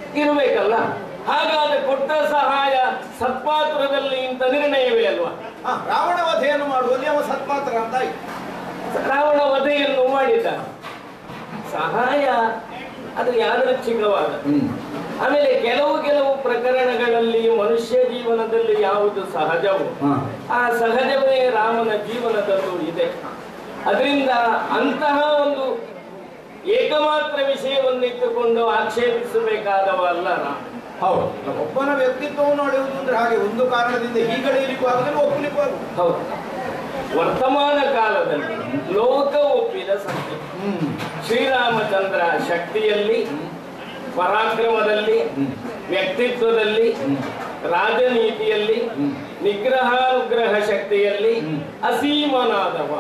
ಇರಬೇಕಲ್ಲ. ಹಾಗಾದ್ರೆ ಕೊಟ್ಟ ಸಹಾಯ ಸತ್ಪಾತ್ರದಲ್ಲಿ ಇಂಥ ನಿರ್ಣಯವೇ ಅಲ್ವಾ? ರಾವಣ ವಧೆಯನ್ನು ಮಾಡುವಲ್ಲಿ ಅವ ಸತ್ಪಾತ್ರ ಅಂತ ಆಯ್ತು. ರಾವಣ ವಧೆಯನ್ನು ಮಾಡಿದ ಸಹಾಯ ಅದು ಯಾದೃಚ್ಛಿಕವಾದ. ಆಮೇಲೆ ಕೆಲವು ಪ್ರಕರಣಗಳಲ್ಲಿ ಮನುಷ್ಯ ಜೀವನದಲ್ಲಿ ಯಾವುದು ಸಹಜವೋ ಆ ಸಹಜವೇ ರಾಮನ ಜೀವನದಲ್ಲೂ ಇದೆ. ಅದರಿಂದ ಅಂತಹ ಒಂದು ಏಕಮಾತ್ರ ವಿಷಯವನ್ನಿಟ್ಟುಕೊಂಡು ಆಕ್ಷೇಪಿಸಬೇಕಾದವ ಅಲ್ಲ ರಾಮ. ಹೌದು, ಒಬ್ಬನ ವ್ಯಕ್ತಿತ್ವವನ್ನು ಅಳೆಯುವುದು ಅಂದ್ರೆ ಹಾಗೆ ಒಂದು ಕಾರಣದಿಂದ ಹೀಗಳೆಯಲಿಕ್ಕೂ ಆಗುದಿಲ್ಲ, ಒಪ್ಪಲಿಕ್ಕೂ ಆಗುದು. ಹೌದು, ವರ್ತಮಾನ ಕಾಲದಲ್ಲಿ ಲೋಕ ಒಪ್ಪಿದ ಸತ್ಯ ಶ್ರೀರಾಮಚಂದ್ರ ಶಕ್ತಿಯಲ್ಲಿ, ಪರಾಕ್ರಮದಲ್ಲಿ, ವ್ಯಕ್ತಿತ್ವದಲ್ಲಿ, ರಾಜನೀತಿಯಲ್ಲಿ, ನಿಗ್ರಹಾನುಗ್ರಹ ಶಕ್ತಿಯಲ್ಲಿ ಅಸೀಮನಾದವ.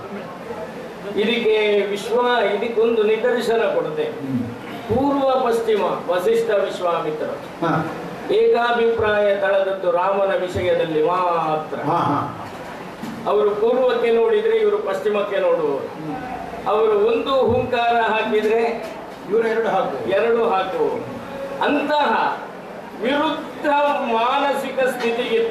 ಇದಕ್ಕೊಂದು ನಿದರ್ಶನ ಕೊಡುತ್ತೆ. ಪೂರ್ವ ಪಶ್ಚಿಮ ವಸಿಷ್ಠ ವಿಶ್ವಾಮಿತ್ರ ಏಕಾಭಿಪ್ರಾಯ ತಳೆದದ್ದು ರಾಮನ ವಿಷಯದಲ್ಲಿ ಮಾತ್ರ. ಅವರು ಪೂರ್ವಕ್ಕೆ ನೋಡಿದ್ರೆ ಇವರು ಪಶ್ಚಿಮಕ್ಕೆ ನೋಡುವರು. ಅವರು ಒಂದು ಹುಂಕಾರ ಹಾಕಿದ್ರೆ ಇವರು ಎರಡು ಹಾಕುವರು. ಅಂತಹ ವಿರುದ್ಧ ಮಾನಸಿಕ ಸ್ಥಿತಿಗಿದ್ದ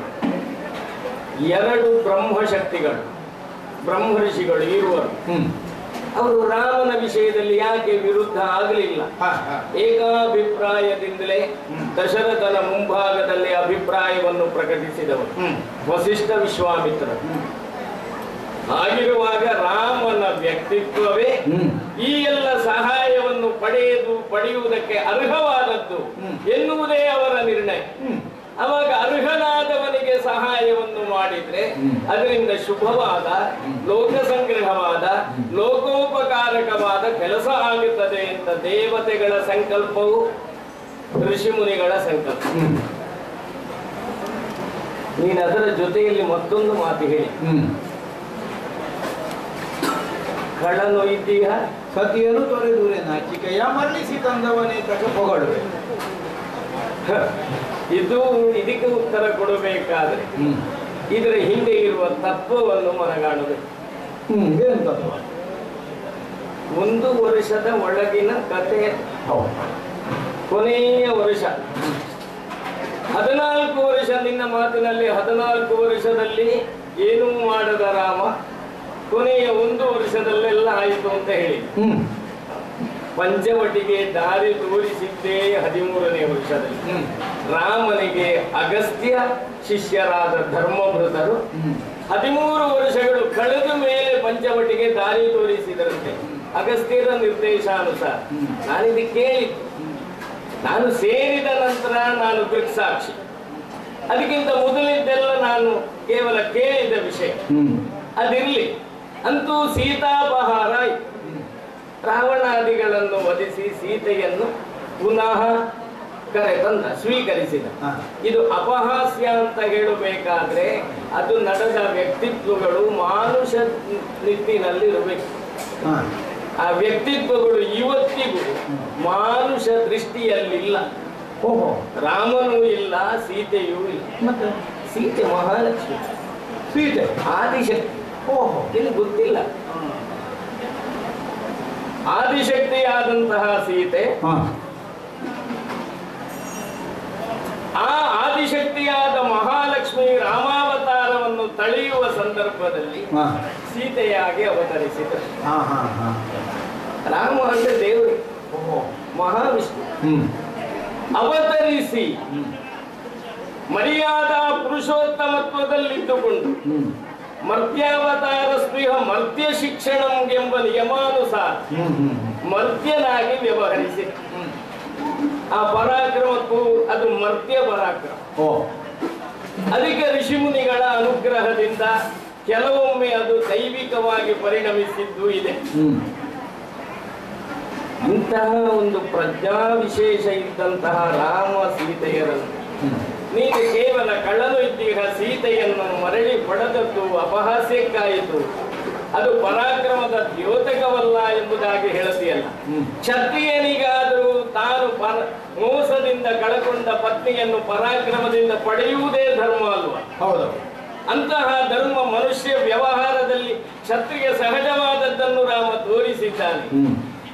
ಎರಡು ಬ್ರಹ್ಮಶಕ್ತಿಗಳು, ಬ್ರಹ್ಮ ಋಷಿಗಳು ಇರುವರು. ಅವರು ರಾಮನ ವಿಷಯದಲ್ಲಿ ಯಾಕೆ ವಿರುದ್ಧ ಆಗಲಿಲ್ಲ? ಏಕಾಭಿಪ್ರಾಯದಿಂದಲೇ ದಶರಥನ ಮುಂಭಾಗದಲ್ಲಿ ಅಭಿಪ್ರಾಯವನ್ನು ಪ್ರಕಟಿಸಿದವರು ವಸಿಷ್ಠ ವಿಶ್ವಾಮಿತ್ರ. ಆಗಿರುವಾಗ ರಾಮನ ವ್ಯಕ್ತಿತ್ವವೇ ಈ ಎಲ್ಲ ಸಹಾಯವನ್ನು ಪಡೆಯುವುದಕ್ಕೆ ಅರ್ಹವಾದದ್ದು ಎನ್ನುವುದೇ ಅವರ ನಿರ್ಣಯ. ಅವಾಗ ಅರ್ಹನಾದವನಿಗೆ ಸಹಾಯವನ್ನು ಮಾಡಿದ್ರೆ ಅದರಿಂದ ಶುಭವಾದ, ಲೋಕ ಸಂಗ್ರಹವಾದ, ಲೋಕೋಪಕಾರಕವಾದ ಕೆಲಸ ಆಗುತ್ತದೆ ಅಂತ ದೇವತೆಗಳ ಸಂಕಲ್ಪವು, ಋಷಿಮುನಿಗಳ ಸಂಕಲ್ಪ. ನೀನು ಅದರ ಜೊತೆಯಲ್ಲಿ ಮತ್ತೊಂದು ಮಾತು ಹೇಳಿ, ಕಳ್ಳನೊಯ್ದೀಹ ಸತಿಯನ್ನು ತೊರೆದೂರೆ ನಾಚಿಕೆಯ ಮರಳಿಸಿ ತಂದವನೇ ತಕ ಪೊಗಳುವೆ. ಇದಕ್ಕೆ ಉತ್ತರ ಕೊಡಬೇಕಾದ್ರೆ ಇದರ ಹಿಂದೆ ಇರುವ ತತ್ವವನ್ನು ಮನಗಾಣಬೇಕು. ಒಂದು ವರ್ಷದ ಒಳಗಿನ ಕಥೆ, ಕೊನೆಯ ವರ್ಷ 14 ವರ್ಷ. ನಿನ್ನ ಮಾತಿನಲ್ಲಿ 14 ವರ್ಷದಲ್ಲಿ ಏನೂ ಮಾಡದ ರಾಮ ಕೊನೆಯ 1 ವರ್ಷದಲ್ಲೆಲ್ಲ ಆಯಿತು ಅಂತ ಹೇಳಿ ಪಂಚವಟಿಗೆ ದಾರಿ ತೋರಿಸಿದ್ದೇ 13ನೇ ವರ್ಷದಲ್ಲಿ. ರಾಮನಿಗೆ ಅಗಸ್ತ್ಯ ಶಿಷ್ಯರಾದ ಧರ್ಮಭೃತರು 13 ವರ್ಷಗಳು ಕಳೆದ ಮೇಲೆ ಪಂಚವಟಿಗೆ ದಾರಿ ತೋರಿಸಿದರಂತೆ ಅಗಸ್ತ್ಯರ ನಿರ್ದೇಶಾನುಸಾರ. ನಾನಿದು ಕೇಳಿದ್ದು, ನಾನು ಸೇರಿದ ನಂತರ ನಾನು ದೃಕ್ಸಾಕ್ಷಿ. ಅದಕ್ಕಿಂತ ಮೊದಲಿದ್ದೆಲ್ಲ ನಾನು ಕೇವಲ ಕೇಳಿದ ವಿಷಯ. ಅದಿರ್ಲಿ, ಅಂತೂ ಸೀತಾಪಹಾರ ಆಯಿತು. ರಾವಣಾದಿಗಳನ್ನು ವಧಿಸಿ ಸೀತೆಯನ್ನು ಪುನಃ ಕರೆತಂದ, ಸ್ವೀಕರಿಸಿದ. ಇದು ಅಪಹಾಸ್ಯ ಅಂತ ಹೇಳಬೇಕಾದ್ರೆ ಅದು ನಡೆದ ವ್ಯಕ್ತಿತ್ವಗಳು ಮಾನುಷ ನಿಟ್ಟಿನಲ್ಲಿರಬೇಕು. ಆ ವ್ಯಕ್ತಿತ್ವಗಳು ಇವತ್ತಿಗೂ ಮಾನುಷ ದೃಷ್ಟಿಯಲ್ಲಿಲ್ಲ. ರಾಮನೂ ಇಲ್ಲ, ಸೀತೆಯೂ ಇಲ್ಲ. ಮತ್ತೆ ಸೀತೆ ಮಹಾಲಕ್ಷ್ಮಿ, ಸೀತೆ ಆದಿಶಕ್ತಿ. ಇಲ್ಲಿ ಗೊತ್ತಿಲ್ಲ. ಆದಿಶಕ್ತಿಯಾದಂತಹ ಸೀತೆ, ಆ ಆದಿಶಕ್ತಿಯಾದ ಮಹಾಲಕ್ಷ್ಮಿ ರಾಮಾವತಾರವನ್ನು ತಳೆಯುವ ಸಂದರ್ಭದಲ್ಲಿ ಸೀತೆಯಾಗಿ ಅವತರಿಸಿದರು. ರಾಮ ಅಂದ್ರೆ ದೇವರು, ಮಹಾವಿಷ್ಣು. ಅವತರಿಸಿ ಮರ್ಯಾದ ಪುರುಷೋತ್ತಮತ್ವದಲ್ಲಿದ್ದುಕೊಂಡು ಮರ್ತ್ಯಾವತಾರ ಸ್ಪೃಹ ಮರ್ತ್ಯ ಶಿಕ್ಷಣಂ ಎಂಬ ನಿಯಮಾನುಸಾರ ಮರ್ತ್ಯನಾಗಿ ವ್ಯವಹರಿಸಿ, ಆ ಪರಾಕ್ರಮಕ್ಕೂ ಅದು ಮರ್ತ್ಯ ಪರಾಕ್ರಮ. ಅದಕ್ಕೆ ಋಷಿಮುನಿಗಳ ಅನುಗ್ರಹದಿಂದ ಕೆಲವೊಮ್ಮೆ ಅದು ದೈವಿಕವಾಗಿ ಪರಿಣಮಿಸಿದ್ದು ಇದೆ. ಇಂತಹ ಒಂದು ಪ್ರಜ್ಞಾ ವಿಶೇಷ ಇದ್ದಂತಹ ರಾಮ ಸೀತೆಯರನ್ನು ನೀನು ಕೇವಲ ಕಳ್ಳನು ಇದ್ದೀಗ ಸೀತೆಯನ್ನು ಮರಳಿ ಪಡೆದದ್ದು ಅಪಹಾಸ್ಯಕ್ಕಾಯಿತು, ಅದು ಪರಾಕ್ರಮದ ದ್ಯೋತಕವಲ್ಲ ಎಂಬುದಾಗಿ ಹೇಳುತ್ತೀಯಲ್ಲ. ಕ್ಷತ್ರಿಯನಿಗಾದರೂ ತಾನು ಮೋಸದಿಂದ ಕಳಕೊಂಡ ಪತ್ನಿಯನ್ನು ಪರಾಕ್ರಮದಿಂದ ಪಡೆಯುವುದೇ ಧರ್ಮ ಅಲ್ವಾ? ಹೌದು. ಅಂತಹ ಧರ್ಮ ಮನುಷ್ಯ ವ್ಯವಹಾರದಲ್ಲಿ ಕ್ಷತ್ರಿಯ ಸಹಜವಾದದ್ದನ್ನು ರಾಮ ತೋರಿಸಿದ್ದಾನೆ.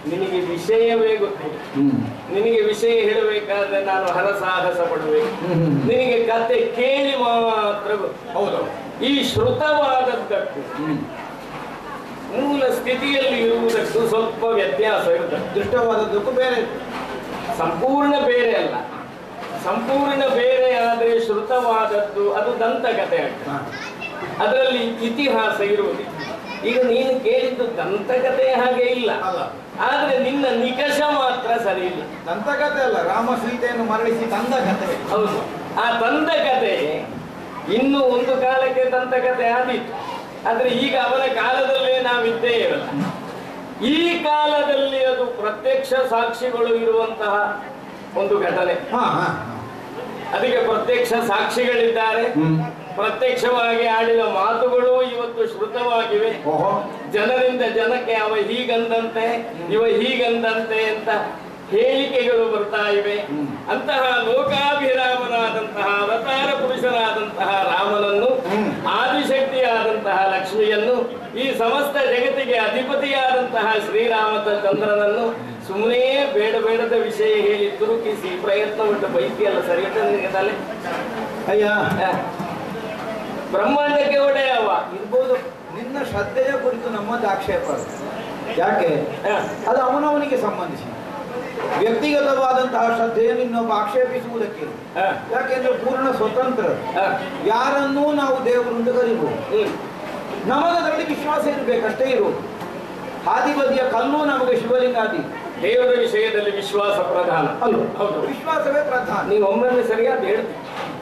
ನಿನಗೆ ವಿಷಯವೇ ಗೊತ್ತಿಲ್ಲ. ನಿನಗೆ ವಿಷಯ ಹೇಳಬೇಕಾದ್ರೆ ನಾನು ಹರಸಾಹಸ ಪಡಬೇಕು. ನಿನಗೆ ಕತೆ ಕೇಳಿ ಮಾತ್ರ ಗೊತ್ತು. ಹೌದು. ಈ ಶ್ರುತವಾದದ್ದಕ್ಕೂ ಮೂಲ ಸ್ಥಿತಿಯಲ್ಲಿ ಇರುವುದಕ್ಕೂ ಸ್ವಲ್ಪ ವ್ಯತ್ಯಾಸ ಇರುತ್ತದೆ. ದೃಷ್ಟವಾದದ್ದಕ್ಕೂ ಬೇರೆ, ಸಂಪೂರ್ಣ ಬೇರೆ ಅಲ್ಲ. ಸಂಪೂರ್ಣ ಬೇರೆ ಆದರೆ ಶ್ರುತವಾದದ್ದು ಅದು ದಂತಕಥೆ ಆಗ್ತದೆ. ಅದರಲ್ಲಿ ಇತಿಹಾಸ ಇರುವುದಿಲ್ಲ. ಈಗ ನೀನು ಕೇಳಿದ್ದು ದಂತಕಥೆ ಹಾಗೆ ಇಲ್ಲ, ಆದ್ರೆ ನಿನ್ನ ನಿಕಷ ಮಾತ್ರ ಸರಿ ಇಲ್ಲ. ದಂತಕಥೆ ಅಲ್ಲ, ರಾಮ ಸೀತೆಯನ್ನು ಮರಳಿಸಿ ತಂದ ಕಥೆ. ಹೌದು, ಆ ದಂತಕಥೆ ಇನ್ನು ಒಂದು ಕಾಲಕ್ಕೆ ದಂತಕಥೆ ಆದೀತು. ಆದ್ರೆ ಈಗ ಅವನ ಕಾಲದಲ್ಲೇ ನಾವಿದ್ದೇವಲ್ಲ, ಈ ಕಾಲದಲ್ಲಿ ಅದು ಪ್ರತ್ಯಕ್ಷ ಸಾಕ್ಷಿಗಳು ಇರುವಂತಹ ಒಂದು ಘಟನೆ. ಅದಕ್ಕೆ ಪ್ರತ್ಯಕ್ಷ ಸಾಕ್ಷಿಗಳಿದ್ದಾರೆ. ಪ್ರತ್ಯಕ್ಷವಾಗಿ ಆಡಿದ ಮಾತುಗಳು ಇವತ್ತು ಶ್ರುತವಾಗಿವೆ. ಜನರಿಂದ ಜನಕ್ಕೆ ಅವ ಹೀಗಂದಂತೆ ಇವ ಹೀಗಂದಂತೆ ಅಂತ ಹೇಳಿಕೆಗಳು ಬರ್ತಾ ಇವೆ. ಅಂತಹ ಲೋಕಾಭಿರಾಮನಾದಂತಹ ಅವತಾರ ಪುರುಷನಾದಂತಹ ರಾಮನನ್ನು, ಆದಿಶಕ್ತಿಯಾದಂತಹ ಲಕ್ಷ್ಮಿಯನ್ನು, ಈ ಸಮಸ್ತ ಜಗತ್ತಿಗೆ ಅಧಿಪತಿಯಾದಂತಹ ಶ್ರೀರಾಮಚಂದ್ರನನ್ನು ಸುಮ್ಮನೆ ಬೇಡ ಬೇಡದ ವಿಷಯ ಹೇಳಿ ತುರುಕಿಸಿ ಪ್ರಯತ್ನ ಉಂಟು ಬೈಕಿಯಲ್ಲ ಸರಿ ತಲೆ. ಅಯ್ಯ, ಬ್ರಹ್ಮಾಂಡಕ್ಕೆ ಒಡೆಯವ ಇರ್ಬೋದು. ನಿನ್ನ ಶ್ರದ್ಧೆಯ ಕುರಿತು ನಮ್ಮದು ಆಕ್ಷೇಪ. ಯಾಕೆ? ಅದು ಅವನವನಿಗೆ ಸಂಬಂಧಿಸಿ ವ್ಯಕ್ತಿಗತವಾದಂತಹ ಶ್ರದ್ಧೆಯನ್ನು ಇನ್ನೊಬ್ಬ ಆಕ್ಷೇಪಿಸುವುದಕ್ಕೆ. ಯಾಕೆಂದ್ರೆ ಪೂರ್ಣ ಸ್ವತಂತ್ರ, ಯಾರನ್ನೂ ನಾವು ದೇವರಿಂದ ಕರಿಬಹುದು. ನಮಗದರಲ್ಲಿ ವಿಶ್ವಾಸ ಇರಬೇಕಷ್ಟೇ ಇರುವುದು. ಹಾದಿಬದಿಯ ಕಲ್ಲು ನಮಗೆ ಶಿವಲಿಂಗಾದಿ. ದೇವರ ವಿಷಯದಲ್ಲಿ ವಿಶ್ವಾಸ ಪ್ರಧಾನ ಅಲ್ಲ? ಹೌದು, ವಿಶ್ವಾಸವೇ ಪ್ರಧಾನ. ನೀವು ಒಮ್ಮೊಮ್ಮೆ ಸರಿಯಾದ ಹೇಳ್ತೀವಿ.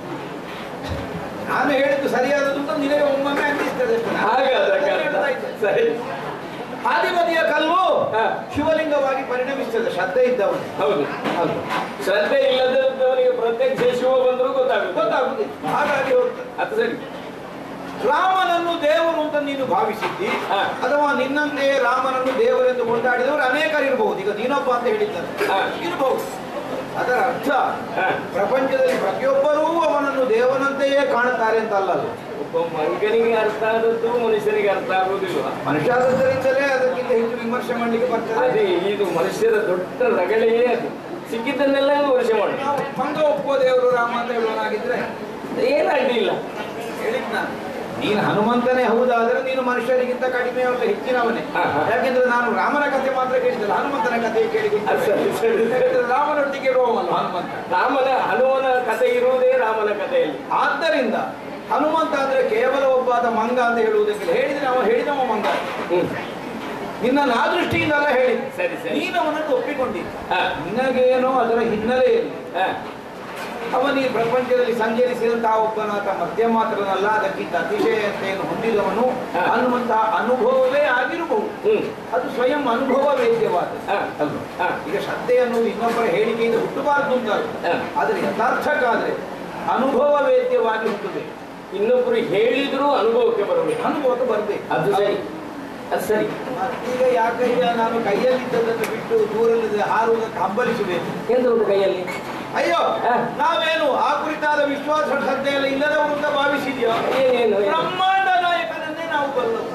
ನಾನು ಹೇಳಿದ್ದು ಸರಿಯಾದದ್ದು ಅಂತ ನಿನಗೆ ಒಮ್ಮೊಮ್ಮೆ ಅನ್ನಿಸ್ತದೆ. ಸರಿ, ಹಾದಿಬದಿಯ ಕಲ್ಲು ಶಿವಲಿಂಗವಾಗಿ ಪರಿಣಮಿಸ್ತದೆ ಶ್ರದ್ಧೆ ಇದ್ದವನು. ಹೌದು ಹೌದು, ಶ್ರದ್ಧೆ ಇಲ್ಲದವನಿಗೆ ಪ್ರತ್ಯಕ್ಷ ಶಿವ ಬಂದರೂ ಗೊತ್ತಾಗುದಿಲ್ಲ. ಹಾಗಾಗಿ ಹೋಗ್ತದೆ. ಅದು ಸರಿ. ರಾಮನನ್ನು ದೇವರು ಅಂತ ನೀನು ಭಾವಿಸಿದ್ದಿ, ಅಥವಾ ನಿನ್ನಂತೆಯೇ ರಾಮನನ್ನು ದೇವರೆಂದು ಕೊಂಡಾಡಿದವರು ಅನೇಕರಿರಬಹುದು. ಈಗ ನೀನೊಬ್ಬ ಅಂತ ಹೇಳಿದ್ದಾರೆ, ಇರಬಹುದು. ಅದರ ಅರ್ಥ ಪ್ರಪಂಚದಲ್ಲಿ ಪ್ರತಿಯೊಬ್ಬರೂ ಅವನನ್ನು ದೇವನಂತೆಯೇ ಕಾಣುತ್ತಾರೆ ಅಂತ ಅಲ್ಲ. ಒಬ್ಬ ಮನುಷ್ಯನಿಗೆ ಅರ್ಥ ಆದದ್ದು ಮನುಷ್ಯನಿಗೆ ಅರ್ಥ ಆಗುವುದಿಲ್ಲ. ಮನುಷ್ಯ ಆದದ್ದರಿಂದಲೇ ಅದಕ್ಕಿಂತ ಹೆಚ್ಚು ವಿಮರ್ಶೆ ಮಾಡಲಿಕ್ಕೆ ಬರ್ತದೆ. ಅದೇ ಇದು ಮನುಷ್ಯರ ದೊಡ್ಡ ರಗಳೇ ಅದು. ಸಿಕ್ಕಿದ್ದನ್ನೆಲ್ಲ ವಿಮರ್ಶೆ ಮಾಡಿ ಮಂಗ ಒಪ್ಪೋ ದೇವರು ರಾಮ ಅಂತ ಹೇಳೋನಾಗಿದ್ರೆ ಏನು ಅಡ್ಡಿ ಇಲ್ಲ. ಹೇಳಿದ್ ನಾನು, ನೀನು ಹನುಮಂತನೇ ಹೌದಾದ್ರೆ ನೀನು ಮನುಷ್ಯರಿಗಿಂತ ಕಡಿಮೆ ಅಲ್ಲ, ಹೆಚ್ಚಿನವನೇ. ಯಾಕೆಂದ್ರೆ ನಾನು ರಾಮನ ಕಥೆ ಮಾತ್ರ ಕೇಳಿದ್ದಲ್ಲ, ಹನುಮಂತನ ಕಥೆ ಕೇಳಿದ್ದೆ. ರಾಮನೊಟ್ಟಿಗೆ ಇರುವವಲ್ಲ ಹನುಮಂತ. ಹನುಮನ ಕಥೆ ಇರುವುದೇ ರಾಮನ ಕಥೆಯಲ್ಲಿ. ಆದ್ದರಿಂದ ಹನುಮಂತ ಅಂದ್ರೆ ಕೇವಲ ಒಬ್ಬಾದ ಮಂಗ ಅಂತ ಹೇಳುವುದಕ್ಕಿಲ್ಲ. ಹೇಳಿದ್ರೆ ಅವ ಹೇಳಿದವ ಮಂಗ. ನಿನ್ನ ಆ ದೃಷ್ಟಿಯಿಂದಲ್ಲ ಹೇಳಿ. ಸರಿ ಸರಿ, ನೀನು ಅವನನ್ನು ಒಪ್ಪಿಕೊಂಡಿದ್ದ. ನಿನಗೇನೋ ಅದರ ಹಿನ್ನೆಲೆಯಲ್ಲಿ ಅವನಿಗೆ ಪ್ರಪಂಚದಲ್ಲಿ ಸಂಚರಿಸಿದಂತಹ ಒಬ್ಬನಾತ ಮಧ್ಯ ಮಾತ್ರನಲ್ಲ, ಅದಕ್ಕಿಂತ ಅತಿಶಯತೆಯನ್ನು ಹೊಂದಿದವನು ಅನ್ನುವಂತಹ ಅನುಭವವೇ ಆಗಿರಬಹುದು. ಅದು ಸ್ವಯಂ ಅನುಭವ ವೇದ್ಯವಾದ. ಈಗ ಶ್ರದ್ಧೆ ಅನ್ನೋದು ಇನ್ನೊಬ್ಬರ ಹೇಳಿಕೆಯಿಂದ ಹುಟ್ಟಬಾರದು ಅಂತ, ಆದರೆ ಯಥಾರ್ಥಕ್ಕಾದ್ರೆ ಅನುಭವ ವೇದ್ಯವಾಗಿ ಹುಟ್ಟಬೇಕು. ಇನ್ನೊಬ್ಬರು ಹೇಳಿದ್ರು ಅನುಭವಕ್ಕೆ ಬರಬೇಕು. ಅನುಭವಕ್ಕೆ ಬರಬೇಕು. ಅದು ಸರಿ, ಅದು ಸರಿ. ಈಗ ಯಾಕಯ್ಯ ನಾನು ಕೈಯಲ್ಲಿದ್ದದನ್ನು ಬಿಟ್ಟು ದೂರಲ್ಲಿದ್ದ ಹಾರುವುದಕ್ಕೆ ಹಂಬಲಿಸಬೇಕು ಎಂದು ಕೈಯಲ್ಲಿ? ಅಯ್ಯೋ, ನಾವೇನು ಆ ಕುರಿತಾದ ವಿಶ್ವಾಸ ಶ್ರದ್ಧೆಯಲ್ಲಿ ಇಲ್ಲದವರು ಅಂತ ಭಾವಿಸಿದ್ಯೋ? ಏನೇನು? ಬ್ರಹ್ಮಾಂಡ ನಾಯಕನನ್ನೇ ನಾವು ಬಲ್ಲವು.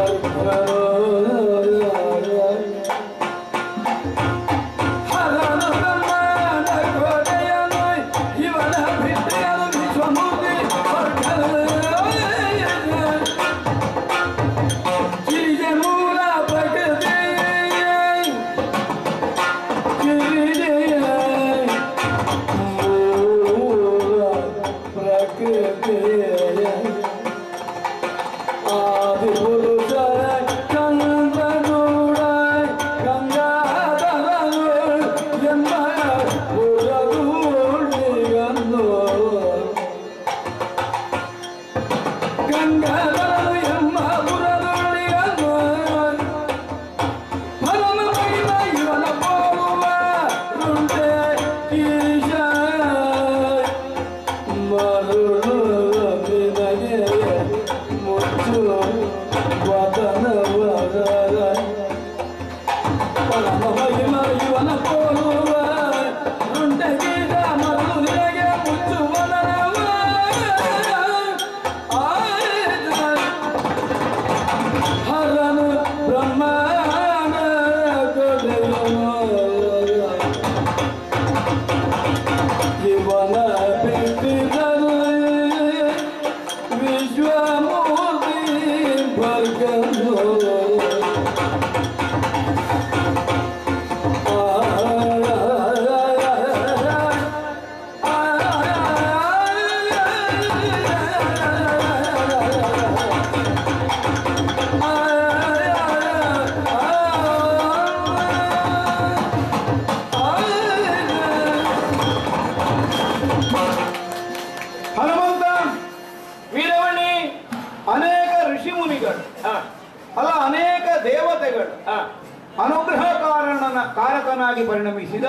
ಕಾರಕನಾಗಿ ಪರಿಣಮಿಸಿದ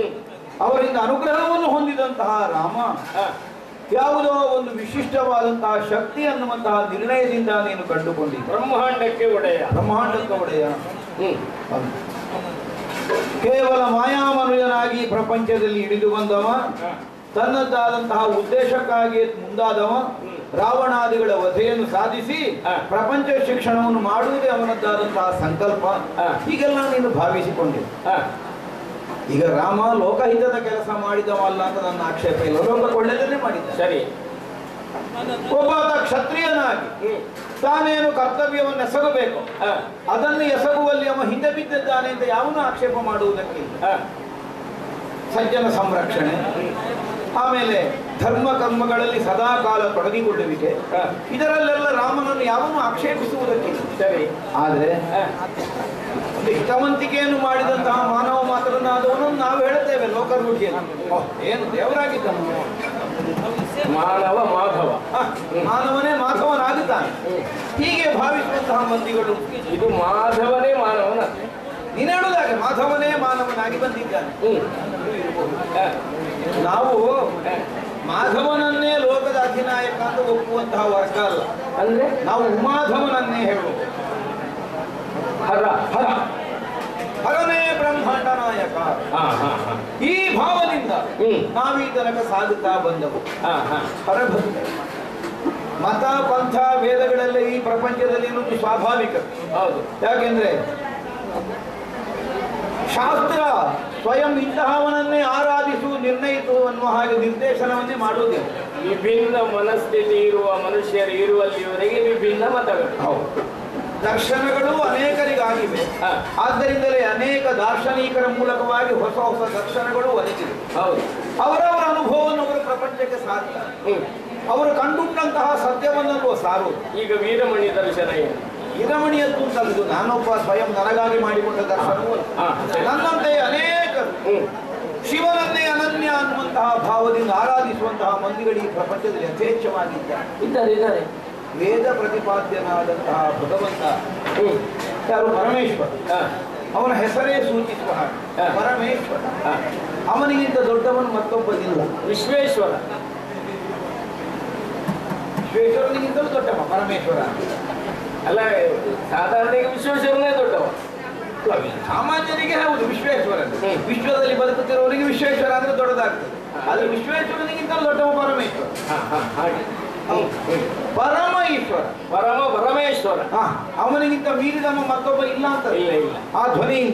ಅವರಿಂದ ಅನುಗ್ರಹವನ್ನು ಹೊಂದಿದಂತಹ ರಾಮ ಯಾವುದೋ ಒಂದು ವಿಶಿಷ್ಟವಾದಂತಹ ಶಕ್ತಿ ಅನ್ನುವಂತಹ ನಿರ್ಣಯದಿಂದ ನೀನು ಕಂಡುಕೊಂಡಿದ್ದ. ಬ್ರಹ್ಮಾಂಡಕ್ಕೆ ಒಡೆಯ ಕೇವಲ ಮಾಯಾಮನುಜನಾಗಿ ಪ್ರಪಂಚದಲ್ಲಿ ಇಳಿದು ಬಂದವ, ತನ್ನದ್ದಾದಂತಹ ಉದ್ದೇಶಕ್ಕಾಗಿ ಮುಂದಾದವ, ರಾವಣಾದಿಗಳ ವಧೆಯನ್ನು ಸಾಧಿಸಿ ಪ್ರಪಂಚ ಶಿಕ್ಷಣವನ್ನು ಮಾಡುವುದೇ ಅವನದ್ದಾದಂತಹ ಸಂಕಲ್ಪ. ಹೀಗೆಲ್ಲ ನೀನು ಭಾವಿಸಿಕೊಂಡೆ. ಈಗ ರಾಮ ಲೋಕಹಿತದ ಕೆಲಸ ಮಾಡಿದವಲ್ಲ ಅಂತ ನನ್ನ ಆಕ್ಷೇಪ ಇಲ್ಲ, ಲೋಕ ಒಳ್ಳೆಯದನ್ನೇ ಮಾಡಿದ್ದ. ಸರಿ, ಒಬ್ಬ ಕ್ಷತ್ರಿಯನಾಗಿ ತಾನೇನು ಕರ್ತವ್ಯವನ್ನು ಎಸಗಬೇಕು ಅದನ್ನು ಎಸಗುವಲ್ಲಿ ಅವ ಹಿಂದೆ ಬಿದ್ದಿದ್ದಾನೆ ಅಂತ ಯಾವನು ಆಕ್ಷೇಪ ಮಾಡುವುದಕ್ಕೆ. ಸಜ್ಜನ ಸಂರಕ್ಷಣೆ, ಆಮೇಲೆ ಧರ್ಮ ಕರ್ಮಗಳಲ್ಲಿ ಸದಾ ಕಾಲ ತೊಡಗಿಕೊಳ್ಳುವಿಕೆ, ಇದರಲ್ಲೆಲ್ಲ ರಾಮನನ್ನು ಯಾವನು ಆಕ್ಷೇಪಿಸುವುದಕ್ಕೆ. ಸರಿ, ಆದರೆ ಒಂದು ಹಿತವಂತಿಕೆಯನ್ನು ಮಾಡಿದಂತಹ ಮಾನವ ಮಾತ್ರನಾದವನನ್ನು ನಾವು ಹೇಳುತ್ತೇವೆ ಲೋಕರೂಢಿಯಲ್ಲಿ, ಏನು ದೇವರಾಗಿದ್ದ ಮಾನವ ಮಾಧವ, ಮಾನವನೇ ಮಾಧವನಾಗುತ್ತಾನೆ ಹೀಗೆ ಭಾವಿಸುವಂತಹ ಮಂದಿಗಳು. ಇದು ಮಾಧವನೇ ಮಾನವನ, ನೀನು ಹೇಳುವುದಾಗೆ ಮಾಧವನೇ ಮಾನವನಾಗಿ ಬಂದಿದ್ದಾನೆ. ನಾವು ಮಾಧವನನ್ನೇ ಲೋಕದ ಅಧಿನಾಯಕ ಅಂತ ಒಪ್ಪುವಂತಹ ವರ್ಗ ಅಲ್ಲ. ಅಂದ್ರೆ ನಾವು ಉಮಾಧವನನ್ನೇ ಹೇಳುವುದು. ಹರ ಹರ ಹರನೇ ಬ್ರಹ್ಮಾಂಡ ನಾಯಕ, ಈ ಭಾವದಿಂದ ನಾವೀ ತನಕ ಸಾಗುತ್ತಾ ಬಂದವು. ಹರಭಕ್ತ ಮತ ಪಂಥ ವೇದಗಳೆಲ್ಲ ಈ ಪ್ರಪಂಚದಲ್ಲಿ ಇರುವುದು ಸ್ವಾಭಾವಿಕ. ಹೌದು, ಯಾಕೆಂದ್ರೆ ಶಾಸ್ತ್ರ ಸ್ವಯಂ ಇಂತಹವನನ್ನೇ ಆರಾಧಿಸು ನಿರ್ಣಯಿಸು ಅನ್ನುವ ಹಾಗೆ ನಿರ್ದೇಶನವನ್ನೇ ಮಾಡುವುದಿಲ್ಲ. ವಿಭಿನ್ನ ಮನಸ್ಥಿತಿ ಇರುವ ಮನುಷ್ಯರು ಇರುವಲ್ಲಿವರೆಗೆ ವಿಭಿನ್ನ ಮತಗಳು. ಹೌದು, ದರ್ಶನಗಳು ಅನೇಕರಿಗಾಗಿವೆ. ಆದ್ದರಿಂದಲೇ ಅನೇಕ ದಾರ್ಶನಿಕರ ಮೂಲಕವಾಗಿ ಹೊಸ ಹೊಸ ದರ್ಶನಗಳು ಒದಗಿವೆ. ಹೌದು, ಅವರವರ ಅನುಭವವನ್ನು ಅವರು ಪ್ರಪಂಚಕ್ಕೆ ಸಾರ್ತಾರೆ. ಅವರು ಕಂಡುಕೊಂಡಂತಹ ಸತ್ಯವನ್ನಲ್ವ ಸಾರುವುದು. ಈಗ ವೀರಮಣಿ ದರ್ಶನ ಏನು? ವೀರಮಣಿಯದ್ದು ಅಂತದ್ದು ನಾನೊಬ್ಬ ಸ್ವಯಂ ನನಗಾಗಿ ಮಾಡಿಕೊಂಡ ದರ್ಶನವು ನನ್ನಂತೆ ಅನೇಕರು ಶಿವನನ್ನೇ ಅನನ್ಯ ಅನ್ನುವಂತಹ ಭಾವದಿಂದ ಆರಾಧಿಸುವಂತಹ ಮಂದಿಗಳು ಈ ಪ್ರಪಂಚದಲ್ಲಿ ಯಥೇಚ್ಛವಾಗಿದ್ದಾರೆ. ವೇದ ಪ್ರತಿಪಾದ್ಯನಾದಂತಹ ಭಗವಂತ ಯಾರು? ಪರಮೇಶ್ವರ. ಅವನ ಹೆಸರೇ ಸೂಚಿಸುವ ಹಾಗೆ ಪರಮೇಶ್ವರ. ಅವನಿಗಿಂತ ದೊಡ್ಡವನು ಮತ್ತೊಬ್ಬನಿಲ್ಲ. ವಿಶ್ವೇಶ್ವರ. ವಿಶ್ವೇಶ್ವರನಿಗಿಂತಲೂ ದೊಡ್ಡವ ಪರಮೇಶ್ವರ ಅಲ್ಲ, ಸಾಧಾರಣ ವಿಶ್ವೇಶ್ವರನೇ ದೊಡ್ಡವ. ಸಾಮಾನ್ಯರಿಗೆ ಹೌದು ವಿಶ್ವೇಶ್ವರನ್, ವಿಶ್ವದಲ್ಲಿ ಬದುಕುತ್ತಿರುವವರಿಗೆ ವಿಶ್ವೇಶ್ವರ ಅಂದ್ರೆ ದೊಡ್ಡದಾಗ್ತದೆ. ಆದ್ರೆ ವಿಶ್ವೇಶ್ವರನಿಗಿಂತ ದೊಡ್ಡವ ಪರಮೇಶ್ವರ. ಹಾಗೆ ಪರಮ ಈಶ್ವರ, ಪರಮೇಶ್ವರ. ಪರಮೇಶ್ವರ. ಅವನಿಗಿಂತ ಮೀರಿದವ ಮತ್ತೊಬ್ಬ ಇಲ್ಲ ಅಂತ ಇಲ್ಲ ಇಲ್ಲ. ಆ ಧ್ವನಿಯಿಂದ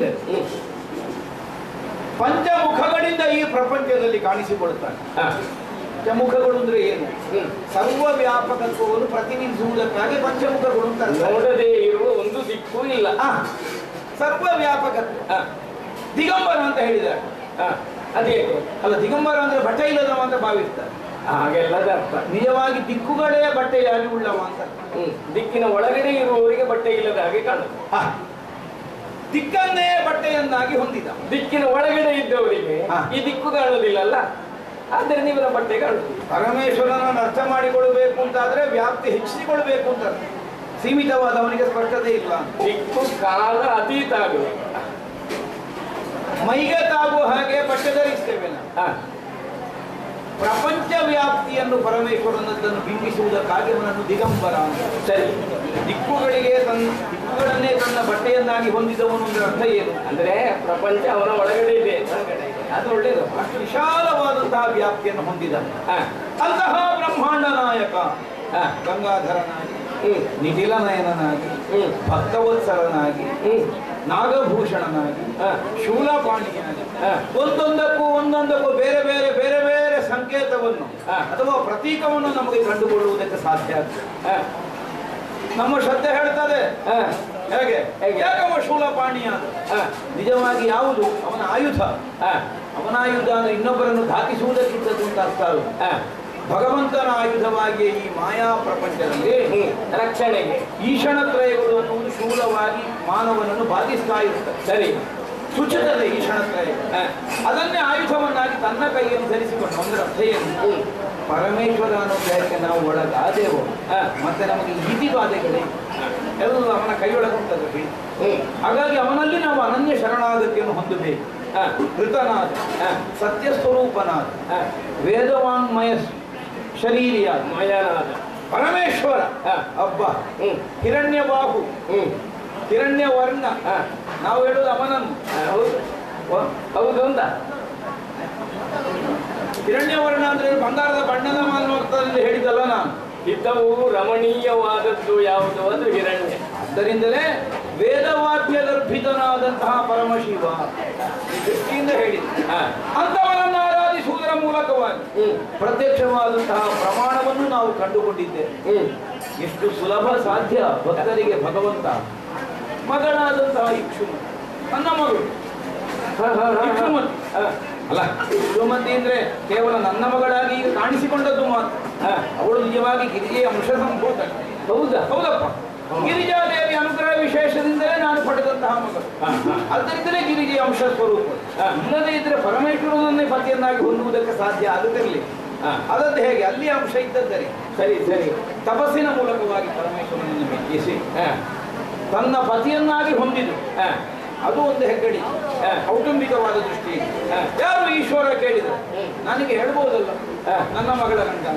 ಪಂಚಮುಖಗಳಿಂದ ಈ ಪ್ರಪಂಚದಲ್ಲಿ ಕಾಣಿಸಿಕೊಳ್ತಾನೆ. ಪಂಚಮುಖಗಳು ಅಂದ್ರೆ ಏನು? ಸರ್ವ ವ್ಯಾಪಕತ್ವವನ್ನು ಪ್ರತಿನಿಧಿಸುವುದಕ್ಕಾಗಿ ಪಂಚಮುಖಗಳು ಅಂತ. ನೋಡದೇ ಇರುವ ಒಂದು ದಿಕ್ಕು ಇಲ್ಲ. ಸರ್ವ ವ್ಯಾಪಕತ್ವ ದಿಗಂಬರ ಅಂತ ಹೇಳಿದ್ದಾರೆ. ಅದೇ ಅಲ್ಲ, ದಿಗಂಬರ ಅಂದ್ರೆ ಬಟ್ಟೆ ಇಲ್ಲದವ ಅಂತ ಭಾವಿಸ್ತಾರೆ. ಹಾಗೆಲ್ಲದ ಅರ್ಥ. ನಿಜವಾಗಿ ದಿಕ್ಕುಗಳೇ ಬಟ್ಟೆಯಾಗಿ ಉಳ್ಳವ ಅಂತ. ದಿಕ್ಕಿನ ಒಳಗಡೆ ಇರುವವರಿಗೆ ಬಟ್ಟೆ ಇಲ್ಲದ ಹಾಗೆ ಕಾಣುತ್ತೆ. ದಿಕ್ಕನ್ನೇ ಬಟ್ಟೆಯನ್ನಾಗಿ ಹೊಂದಿದ. ದಿಕ್ಕಿನ ಒಳಗಡೆ ಇದ್ದವರಿಗೆ ಈ ದಿಕ್ಕು ಕಾಣುವುದಿಲ್ಲಲ್ಲ, ಆದ್ದರಿಂದ ಇವರ ಬಟ್ಟೆ ಕಾಣುತ್ತದೆ. ಪರಮೇಶ್ವರನನ್ನು ಅರ್ಥ ಮಾಡಿಕೊಳ್ಳಬೇಕು ಅಂತಾದ್ರೆ ವ್ಯಾಪ್ತಿ ಹೆಚ್ಚಿಸಿಕೊಳ್ಬೇಕು ಅಂತ. ಸೀಮಿತವಾದವನಿಗೆ ಸ್ಪಷ್ಟತೆ ಇಲ್ಲ. ದಿಕ್ಕು ಕಾಲ ಅತೀತ ಆಗಬೇಕು. ಮೈಗೆ ತಾಗುವ ಹಾಗೆ ಬಟ್ಟೆ ಧರಿಸ್ತೇವೆ ನಾವು. ಪ್ರಪಂಚ ವ್ಯಾಪ್ತಿಯನ್ನು ಪರಮೇಶ್ವರನದ್ದನ್ನು ಬಿಂಬಿಸುವುದಕ್ಕಾಗಿ ಅವನನ್ನು ದಿಗಂಬರ ಅಂತ. ಸರಿ, ದಿಕ್ಕುಗಳನ್ನೇ ತನ್ನ ಬಟ್ಟೆಯನ್ನಾಗಿ ಹೊಂದಿದವನು ಅಂದ್ರೆ ಅರ್ಥ ಏನು ಅಂದ್ರೆ ಪ್ರಪಂಚ ಅವನ ಒಳಗಡೆ ಇದೆ. ಅದು ಒಳ್ಳೇದು. ಅಷ್ಟು ವಿಶಾಲವಾದಂತಹ ವ್ಯಾಪ್ತಿಯನ್ನು ಹೊಂದಿದ ಅಂತಹ ಬ್ರಹ್ಮಾಂಡ ನಾಯಕ ಗಂಗಾಧರನಾಗಿ, ನಿಖಿಲ ನಯನನಾಗಿ, ಭಕ್ತವತ್ಸರನಾಗಿ, ನಾಗಭೂಷಣನಾಗಿ, ಶೂಲಪಾಣಿಯಾಗಿ, ಒಂದೊಂದಕ್ಕೂ ಬೇರೆ ಬೇರೆ ಬೇರೆ ಬೇರೆ ಸಂಕೇತವನ್ನು ಅಥವಾ ಪ್ರತೀಕವನ್ನು ನಮಗೆ ಕಂಡುಕೊಳ್ಳುವುದಕ್ಕೆ ಸಾಧ್ಯ ಆಗ್ತದೆ. ನಮ್ಮ ಶ್ರದ್ಧೆ ಹೇಳ್ತದೆ ಹೇಗೆ ಯಾಕವ ಶೂಲಪಾಣಿಯಾದ ನಿಜವಾಗಿ ಯಾವುದು ಅವನ ಆಯುಧ. ಅವನ ಆಯುಧ ಅಂದ್ರೆ ಇನ್ನೊಬ್ಬರನ್ನು ಘಾತಿಸುವುದಕ್ಕಿಂತದ್ದು ಅಂತ ಅರ್ಥ ಅಲ್ಲ. ಭಗವಂತನ ಆಯುಧವಾಗಿ ಈ ಮಾಯಾ ಪ್ರಪಂಚದಲ್ಲಿ ರಕ್ಷಣೆಗೆ ಈಶಣತ್ರಯಗಳು ಅನ್ನುವುದು ಶೂಲವಾಗಿ ಮಾನವನನ್ನು ಬಾಧಿಸ್ತಾ ಇರುತ್ತದೆ. ಸರಿ, ಸುಚುತ್ತದೆ ಈಶಣತ್ರಯ. ಅದನ್ನೇ ಆಯುಧವನ್ನಾಗಿ ತನ್ನ ಕೈಯನ್ನು ಧರಿಸಿಕೊಂಡು ಅಂದ್ರೆ ಅರ್ಥ ಏನು? ಪರಮೇಶ್ವರ ಅನುಗ್ರಹಕ್ಕೆ ನಾವು ಒಳಗಾದೆವು, ಮತ್ತೆ ನಮಗೆ ಇತಿ ಬಾಧೆಗಳೇ ಎಲ್ಲ ಅವನ ಕೈಯೊಳಗುಂಟದ್ದು. ಹಾಗಾಗಿ ಅವನಲ್ಲಿ ನಾವು ಅನನ್ಯ ಶರಣಾಗತಿಯನ್ನು ಹೊಂದಬೇಕು. ಕೃತನಾದ, ಸತ್ಯಸ್ವರೂಪನಾದ, ವೇದವಾಂಗ್ಮಯ ಶರೀರಿಯಾದ ಮಯನಾದ ಪರಮೇಶ್ವರ ಅಬ್ಬ ಹಿರಣ್ಯಬಾಹು, ಹಿರಣ್ಯವರ್ಣ. ನಾವು ಹೇಳುವುದು ಅವನನ್ನು. ಹೌದು ಅಂತ. ಹಿರಣ್ಯವರ್ಣ ಅಂದ್ರೆ ಬಂಗಾರದ ಬಣ್ಣದ ಮಾನವರ್ತದಲ್ಲಿ ಹೇಳಿದಲ್ಲ ನಾನು. ಹಿತವು ರಮಣೀಯವಾದದ್ದು ಯಾವುದು? ಅದು ಹಿರಣ್ಯ. ಆದ್ದರಿಂದಲೇ ವೇದವಾಕ್ಯ ಗರ್ಭಿತನಾದಂತಹ ಪರಮಶಿವ ದೃಷ್ಟಿಯಿಂದ ಹೇಳಿದ ಅಂತವನನ್ನು ಆರಾಧಿಸುವುದರ ಮೂಲಕವಾಗಿ ಪ್ರತ್ಯಕ್ಷವಾದಂತಹ ಪ್ರಮಾಣವನ್ನು ನಾವು ಕಂಡುಕೊಂಡಿದ್ದೇವೆ. ಎಷ್ಟು ಸುಲಭ ಸಾಧ್ಯ ಭಕ್ತರಿಗೆ ಭಗವಂತ ಮಗಳಾದಂತಹ ಇಕ್ಷುಮತಿ, ನನ್ನ ಮಗಳು ಇಕ್ಷುಮತಿ ಅಲ್ಲ. ಇಕ್ಷುಮತಿ ಅಂದ್ರೆ ಕೇವಲ ನನ್ನ ಮಗಳಾಗಿ ಈಗ ಕಾಣಿಸಿಕೊಂಡದ್ದು ಮಾತ್ರ. ಅವಳು ನಿಜವಾಗಿ ಗಿರಿಜೆಯ ಅಂಶ ಸಂಭೂತ. ಹೌದಪ್ಪ, ಗಿರಿಜಾದೇವಿ ಅನುಗ್ರಹ ವಿಶೇಷದಿಂದಲೇ ನಾನು ಪಡೆದಂತಹ ಮಗಳು. ಅದರಿಂದಲೇ ಗಿರಿಜೆಯ ಅಂಶ ಸ್ವರೂಪ. ಇಲ್ಲದೇ ಇದ್ರೆ ಪರಮೇಶ್ವರನನ್ನೇ ಪತಿಯನ್ನಾಗಿ ಹೊಂದುವುದಕ್ಕೆ ಸಾಧ್ಯ ಆಗುತ್ತಿರಲಿ. ಅದದ್ದು ಹೇಗೆ? ಅಲ್ಲಿ ಅಂಶ ಇದ್ದದ್ದರೆ ಸರಿ ಸರಿ. ತಪಸ್ಸಿನ ಮೂಲಕವಾಗಿ ಪರಮೇಶ್ವರನನ್ನು ಮೆಚ್ಚಿಸಿ ತನ್ನ ಪತಿಯನ್ನಾಗಿ ಹೊಂದಿದು. ಅದು ಒಂದು ಹೆಗ್ಗಡಿ ಕೌಟುಂಬಿಕವಾದ ದೃಷ್ಟಿ. ಯಾರು ಈಶ್ವರ ಕೇಳಿದರು ನನಗೆ ಹೇಳ್ಬೋದಲ್ಲ ನನ್ನ ಮಗಳ ಗಂಡ.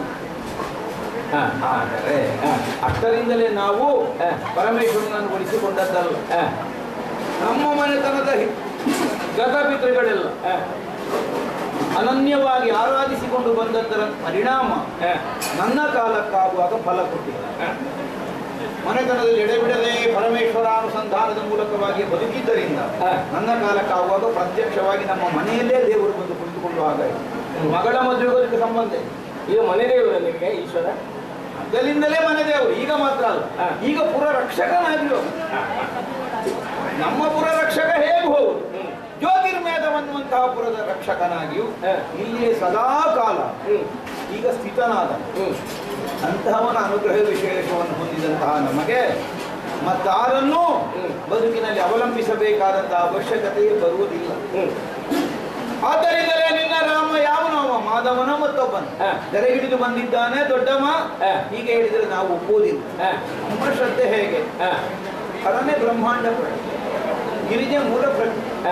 ಆದರೆ ಅಷ್ಟರಿಂದಲೇ ನಾವು ಪರಮೇಶ್ವರನನ್ನು ಉಳಿಸಿಕೊಂಡದ್ದಲ್ಲ. ನಮ್ಮ ಮನೆತನದ ಗತಪಿತೃಗಳೆಲ್ಲ ಅನನ್ಯವಾಗಿ ಆರಾಧಿಸಿಕೊಂಡು ಬಂದದ್ದರ ಪರಿಣಾಮ ನನ್ನ ಕಾಲಕ್ಕಾಗುವಾಗ ಫಲ ಕೊಟ್ಟಿಲ್ಲ. ಮನೆತನದಲ್ಲಿ ಎಡೆಬಿಡದೆ ಪರಮೇಶ್ವರ ಅನುಸಂಧಾನದ ಮೂಲಕವಾಗಿ ಬದುಕಿದ್ದರಿಂದ ನನ್ನ ಕಾಲಕ್ಕಾಗುವಾಗ ಪ್ರತ್ಯಕ್ಷವಾಗಿ ನಮ್ಮ ಮನೆಯಲ್ಲೇ ದೇವರು ಬಂದು ಕುಳಿತುಕೊಂಡು ಹಾಗಾಯಿತು. ಮಗಳ ಮದುವೆಗೆ ಸಂಬಂಧ ಈಗ ಮನೆ ದೇವರು ನಿಮಗೆ ಈಶ್ವರ. ಅದರಿಂದಲೇ ಮನೆ ದೇವರು. ಈಗ ಮಾತ್ರ ಅಲ್ಲ, ಈಗ ಪುರ ರಕ್ಷಕನಾಗಿರೋ ನಮ್ಮ ಪುರ ರಕ್ಷಕ ಹೇಗೆ ಹೋಗುದು? ಜ್ಯೋತಿರ್ಮೇಧವನ್ನುವಂತಹ ಪುರದ ರಕ್ಷಕನಾಗಿಯೂ ಇಲ್ಲಿಯೇ ಸದಾ ಕಾಲ ಈಗ ಸ್ಥಿತನಾದ ಅಂತಹವನ ಅನುಗ್ರಹ ವಿಶೇಷವನ್ನು ಹೊಂದಿದಂತಹ ನಮಗೆ ಮತ್ತಾರನ್ನೂ ಬದುಕಿನಲ್ಲಿ ಅವಲಂಬಿಸಬೇಕಾದಂತಹ ಅವಶ್ಯಕತೆಯೇ ಬರುವುದಿಲ್ಲ. ಆದ್ದರಿಂದಲೇ ನಿನ್ನ ರಾಮ ಯಾವನವ? ಮಾಧವನ ಮತ್ತೊಬ್ಬನ ಜರೆಗಿಡಿದು ಬಂದಿದ್ದಾನೆ ದೊಡ್ಡವ. ಹೀಗೆ ಹೇಳಿದರೆ ನಾವು ಒಪ್ಪುವುದಿಲ್ಲ. ನಮ್ಮ ಶ್ರದ್ಧೆ ಹೇಗೆ? ಅದನ್ನೇ ಬ್ರಹ್ಮಾಂಡ ಗಿರಿಜೆ ಮೂಲ ಪ್ರಜ್ಞೆ.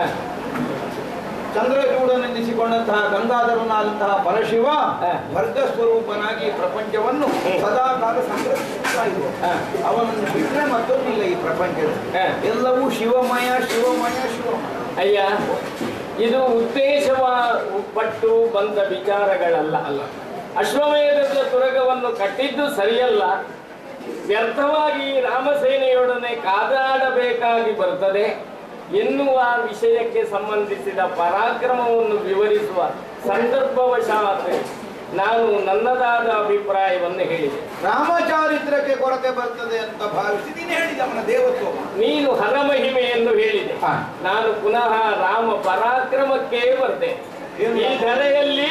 ಚಂದ್ರಚೂಡನೆನ್ನಿಸಿಕೊಂಡಂತಹ ಗಂಗಾಧರನಾದಂತಹ ಪರಶಿವ ವರ್ಗ ಸ್ವರೂಪನಾಗಿ ಪ್ರಪಂಚವನ್ನು ಸದಾ ಕಾಲ ಸಂಗ್ರಹಿಸುತ್ತಾ ಇರುವ ಅವನನ್ನು ಬಿಟ್ಟರೆ ಮತ್ತೊಂದಿಲ್ಲ ಈ ಪ್ರಪಂಚದಲ್ಲಿ. ಎಲ್ಲವೂ ಶಿವಮಯ ಶಿವಮಯ ಶಿವಮಯ. ಅಯ್ಯ, ಇದು ಉದ್ದೇಶವ ಪಟ್ಟು ಬಂದ ವಿಚಾರಗಳಲ್ಲ. ಅಶ್ವಮೇಧದ ತುರಗವನ್ನು ಕಟ್ಟಿದ್ದು ಸರಿಯಲ್ಲ. ವ್ಯರ್ಥವಾಗಿ ರಾಮಸೇನೆ ಕಾದಾಡಬೇಕಾಗಿ ಬರ್ತದೆ ಎನ್ನುವ ವಿಷಯಕ್ಕೆ ಸಂಬಂಧಿಸಿದ ಪರಾಕ್ರಮವನ್ನು ವಿವರಿಸುವ ಸಂದರ್ಭವಶಾತ್ ನಾನು ನನ್ನದಾದ ಅಭಿಪ್ರಾಯವನ್ನು ಹೇಳಿದೆ. ರಾಮಚಾರಿತ್ರಕ್ಕೆ ಕೊರತೆ ಬರ್ತದೆ ಅಂತ ಭಾವಿಸಿ ನೀನು ಹೇಳಿದೆ ಅವನ ದೇವತ್ವ. ನೀನು ಹರಮಹಿಮೆಯನ್ನು ಹೇಳಿದೆ. ನಾನು ಪುನಃ ರಾಮ ಪರಾಕ್ರಮಕ್ಕೆ ಬರ್ತೆ. ಈ ಧರೆಯಲ್ಲಿ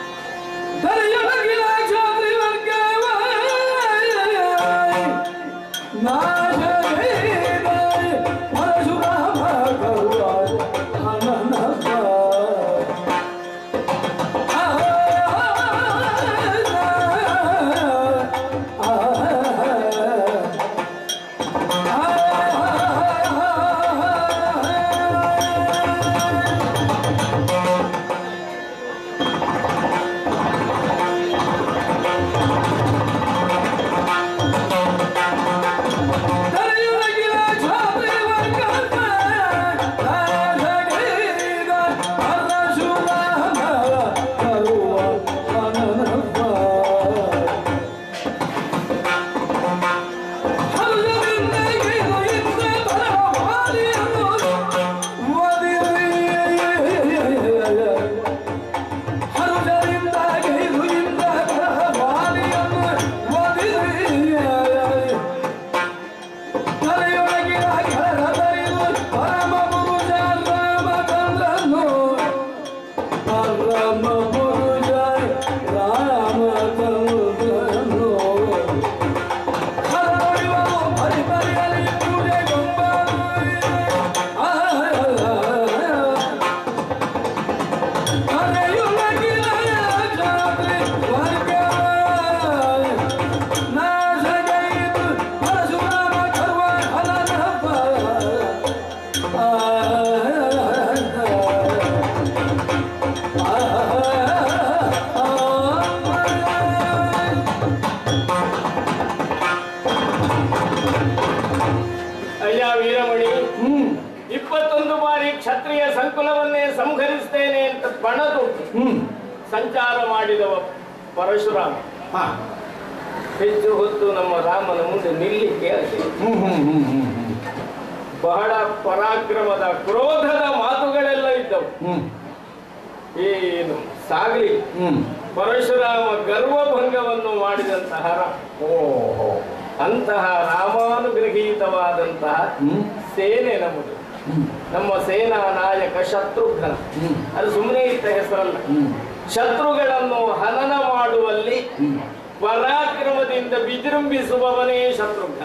ಕ್ಷತ್ರಿಯ ಸಂಕುಲವನ್ನೇ ಸಂಹರಿಸ್ತೇನೆ ಅಂತ ಪಣದು ಸಂಚಾರ ಮಾಡಿದವ ಪರಶುರಾಮ ಹೆಚ್ಚು ಹೊತ್ತು ನಮ್ಮ ರಾಮನ ಮುಂದೆ ನಿಲ್ಲಿಕ್ಕೆ ಬಹಳ ಪರಾಕ್ರಮದ ಕ್ರೋಧದ ಮಾತುಗಳೆಲ್ಲ ಇದ್ದವು. ಏನು ಸಾಗಲಿ ಪರಶುರಾಮ ಗರ್ವಭಂಗವನ್ನು ಮಾಡಿದಂತಹ ಅಂತಹ ರಾಮಾನುಗ್ರಹೀತವಾದಂತಹ ಸೇನೆ ನಮ್ಮದು. ನಮ್ಮ ಸೇನಾ ನಾಯಕ ಶತ್ರುಘ್ನ, ಅದು ಸುಮ್ಮನೆ ಇದ್ದ ಹೆಸರಲ್ಲ. ಶತ್ರುಗಳನ್ನು ಹನನ ಮಾಡುವಲ್ಲಿ ಪರಾಕ್ರಮದಿಂದ ವಿಜೃಂಭಿಸುವವನೇ ಶತ್ರುಘ್ನ.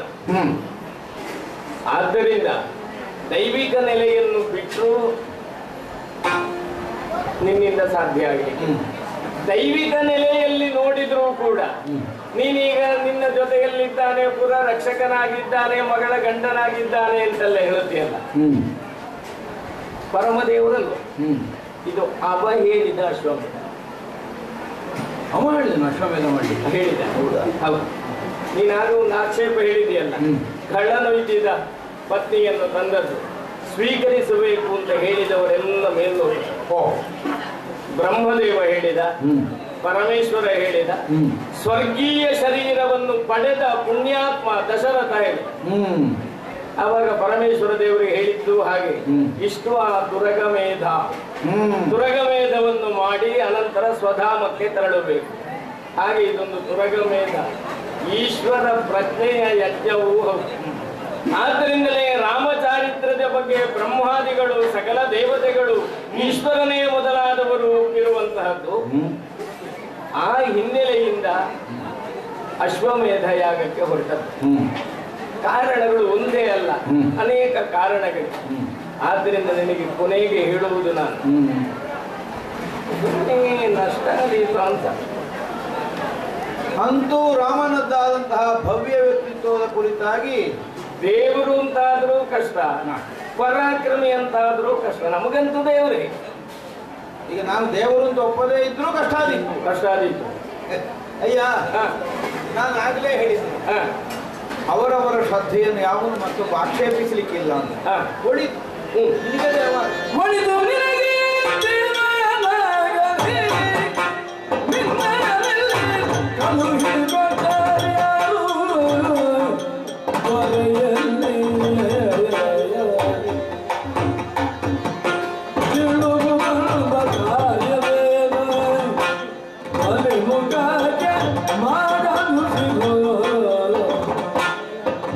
ಆದ್ದರಿಂದ ದೈವಿಕ ನೆಲೆಯನ್ನು ಬಿಟ್ಟು ನಿನ್ನಿಂದ ಸಾಧ್ಯ ಆಗಲಿಕ್ಕೆ. ದೈವಿಕ ನೆಲೆಯಲ್ಲಿ ನೋಡಿದ್ರೂ ಕೂಡ ನೀನೀಗ ನಿನ್ನ ಜೊತೆಯಲ್ಲಿದ್ದಾನೆ, ಪುರ ರಕ್ಷಕನಾಗಿದ್ದಾನೆ, ಮಗಳ ಗಂಡನಾಗಿದ್ದಾನೆ ಅಂತೆಲ್ಲ ಹೇಳುತ್ತೀಯಲ್ಲ, ಪರಮದೇವರಲ್ಲ. ಇದು ಅವ ಹೇಳಿದ ಅಶ್ವಮೇಧ. ಅವ ಹೇಳಿದ ಅಶ್ವಮೇಧ ಮಾಡಿ ಹೇಳಿದ. ಹೌದು, ನೀನಾಗ ಒಂದು ಆಕ್ಷೇಪ ಹೇಳಿದೆಯಲ್ಲ, ಕಳ್ಳನೊಯ್ದಿದ ಪತ್ನಿಯನ್ನು ತಂದದ್ದು ಸ್ವೀಕರಿಸಬೇಕು ಅಂತ ಹೇಳಿದವರೆಲ್ಲ ಮೇಲ್ನೋಡಿ. ಬ್ರಹ್ಮದೇವ ಹೇಳಿದ, ಪರಮೇಶ್ವರ ಹೇಳಿದ, ಸ್ವರ್ಗೀಯ ಶರೀರವನ್ನು ಪಡೆದ ಪುಣ್ಯಾತ್ಮ ದಶರಥ ಹೇಳಿದ. ಅವಾಗ ಪರಮೇಶ್ವರ ದೇವರಿಗೆ ಹೇಳಿದ್ದು ಹಾಗೆ, ಇಷ್ಟು ಆ ದುರಗಮೇಧವನ್ನು ಮಾಡಿ ಅನಂತರ ಸ್ವಧಾಮಕ್ಕೆ ತೆರಳಬೇಕು. ಹಾಗೆ ಇದೊಂದು ದುರಗಮೇಧ ಈಶ್ವರ ಪ್ರಜ್ಞೆಯ ಯಜ್ಞವೂ ಹೌದು. ಆದ್ದರಿಂದಲೇ ರಾಮಚಾರಿತ್ರದ ಬಗ್ಗೆ ಬ್ರಹ್ಮಾದಿಗಳು, ಸಕಲ ದೇವತೆಗಳು, ಈಶ್ವರನೇ ಮೊದಲಾದವರು ಇರುವಂತಹದ್ದು. ಆ ಹಿನ್ನೆಲೆಯಿಂದ ಅಶ್ವಮೇಧ ಯಾಗಕ್ಕೆ ಹೊರಟದ್ದು. ಕಾರಣಗಳು ಒಂದೇ ಅಲ್ಲ, ಅನೇಕ ಕಾರಣಗಳು. ಆದ್ದರಿಂದ ನಿನಗೆ ಕೊನೆಗೆ ಹೇಳುವುದು ನಾನು, ನಷ್ಟ ಆದೀತು ಅಂತ. ಅಂತೂ ರಾಮನದ್ದಾದಂತಹ ಭವ್ಯ ವ್ಯಕ್ತಿತ್ವದ ಕುರಿತಾಗಿ ದೇವರು ಅಂತಾದ್ರೂ ಕಷ್ಟ, ಪರಾಕ್ರಮಿ ಅಂತಾದ್ರೂ ಕಷ್ಟ. ನಮಗಂತೂ ದೇವರೇ. ಈಗ ನಾನು ದೇವರು ಅಂತ ಒಪ್ಪದೇ ಇದ್ರೂ ಕಷ್ಟ ಆದೀತು. ಅಯ್ಯ, ನಾನು ಆಗಲೇ ಹೇಳಿದ್ದೆ, ಅವರವರ ಶ್ರದ್ಧೆಯನ್ನು ಯಾವನು ಮತ್ತೊಬ್ಬ ಆಕ್ಷೇಪಿಸಲಿಕ್ಕಿಲ್ಲ ಅಂತ. ಒಳಿತು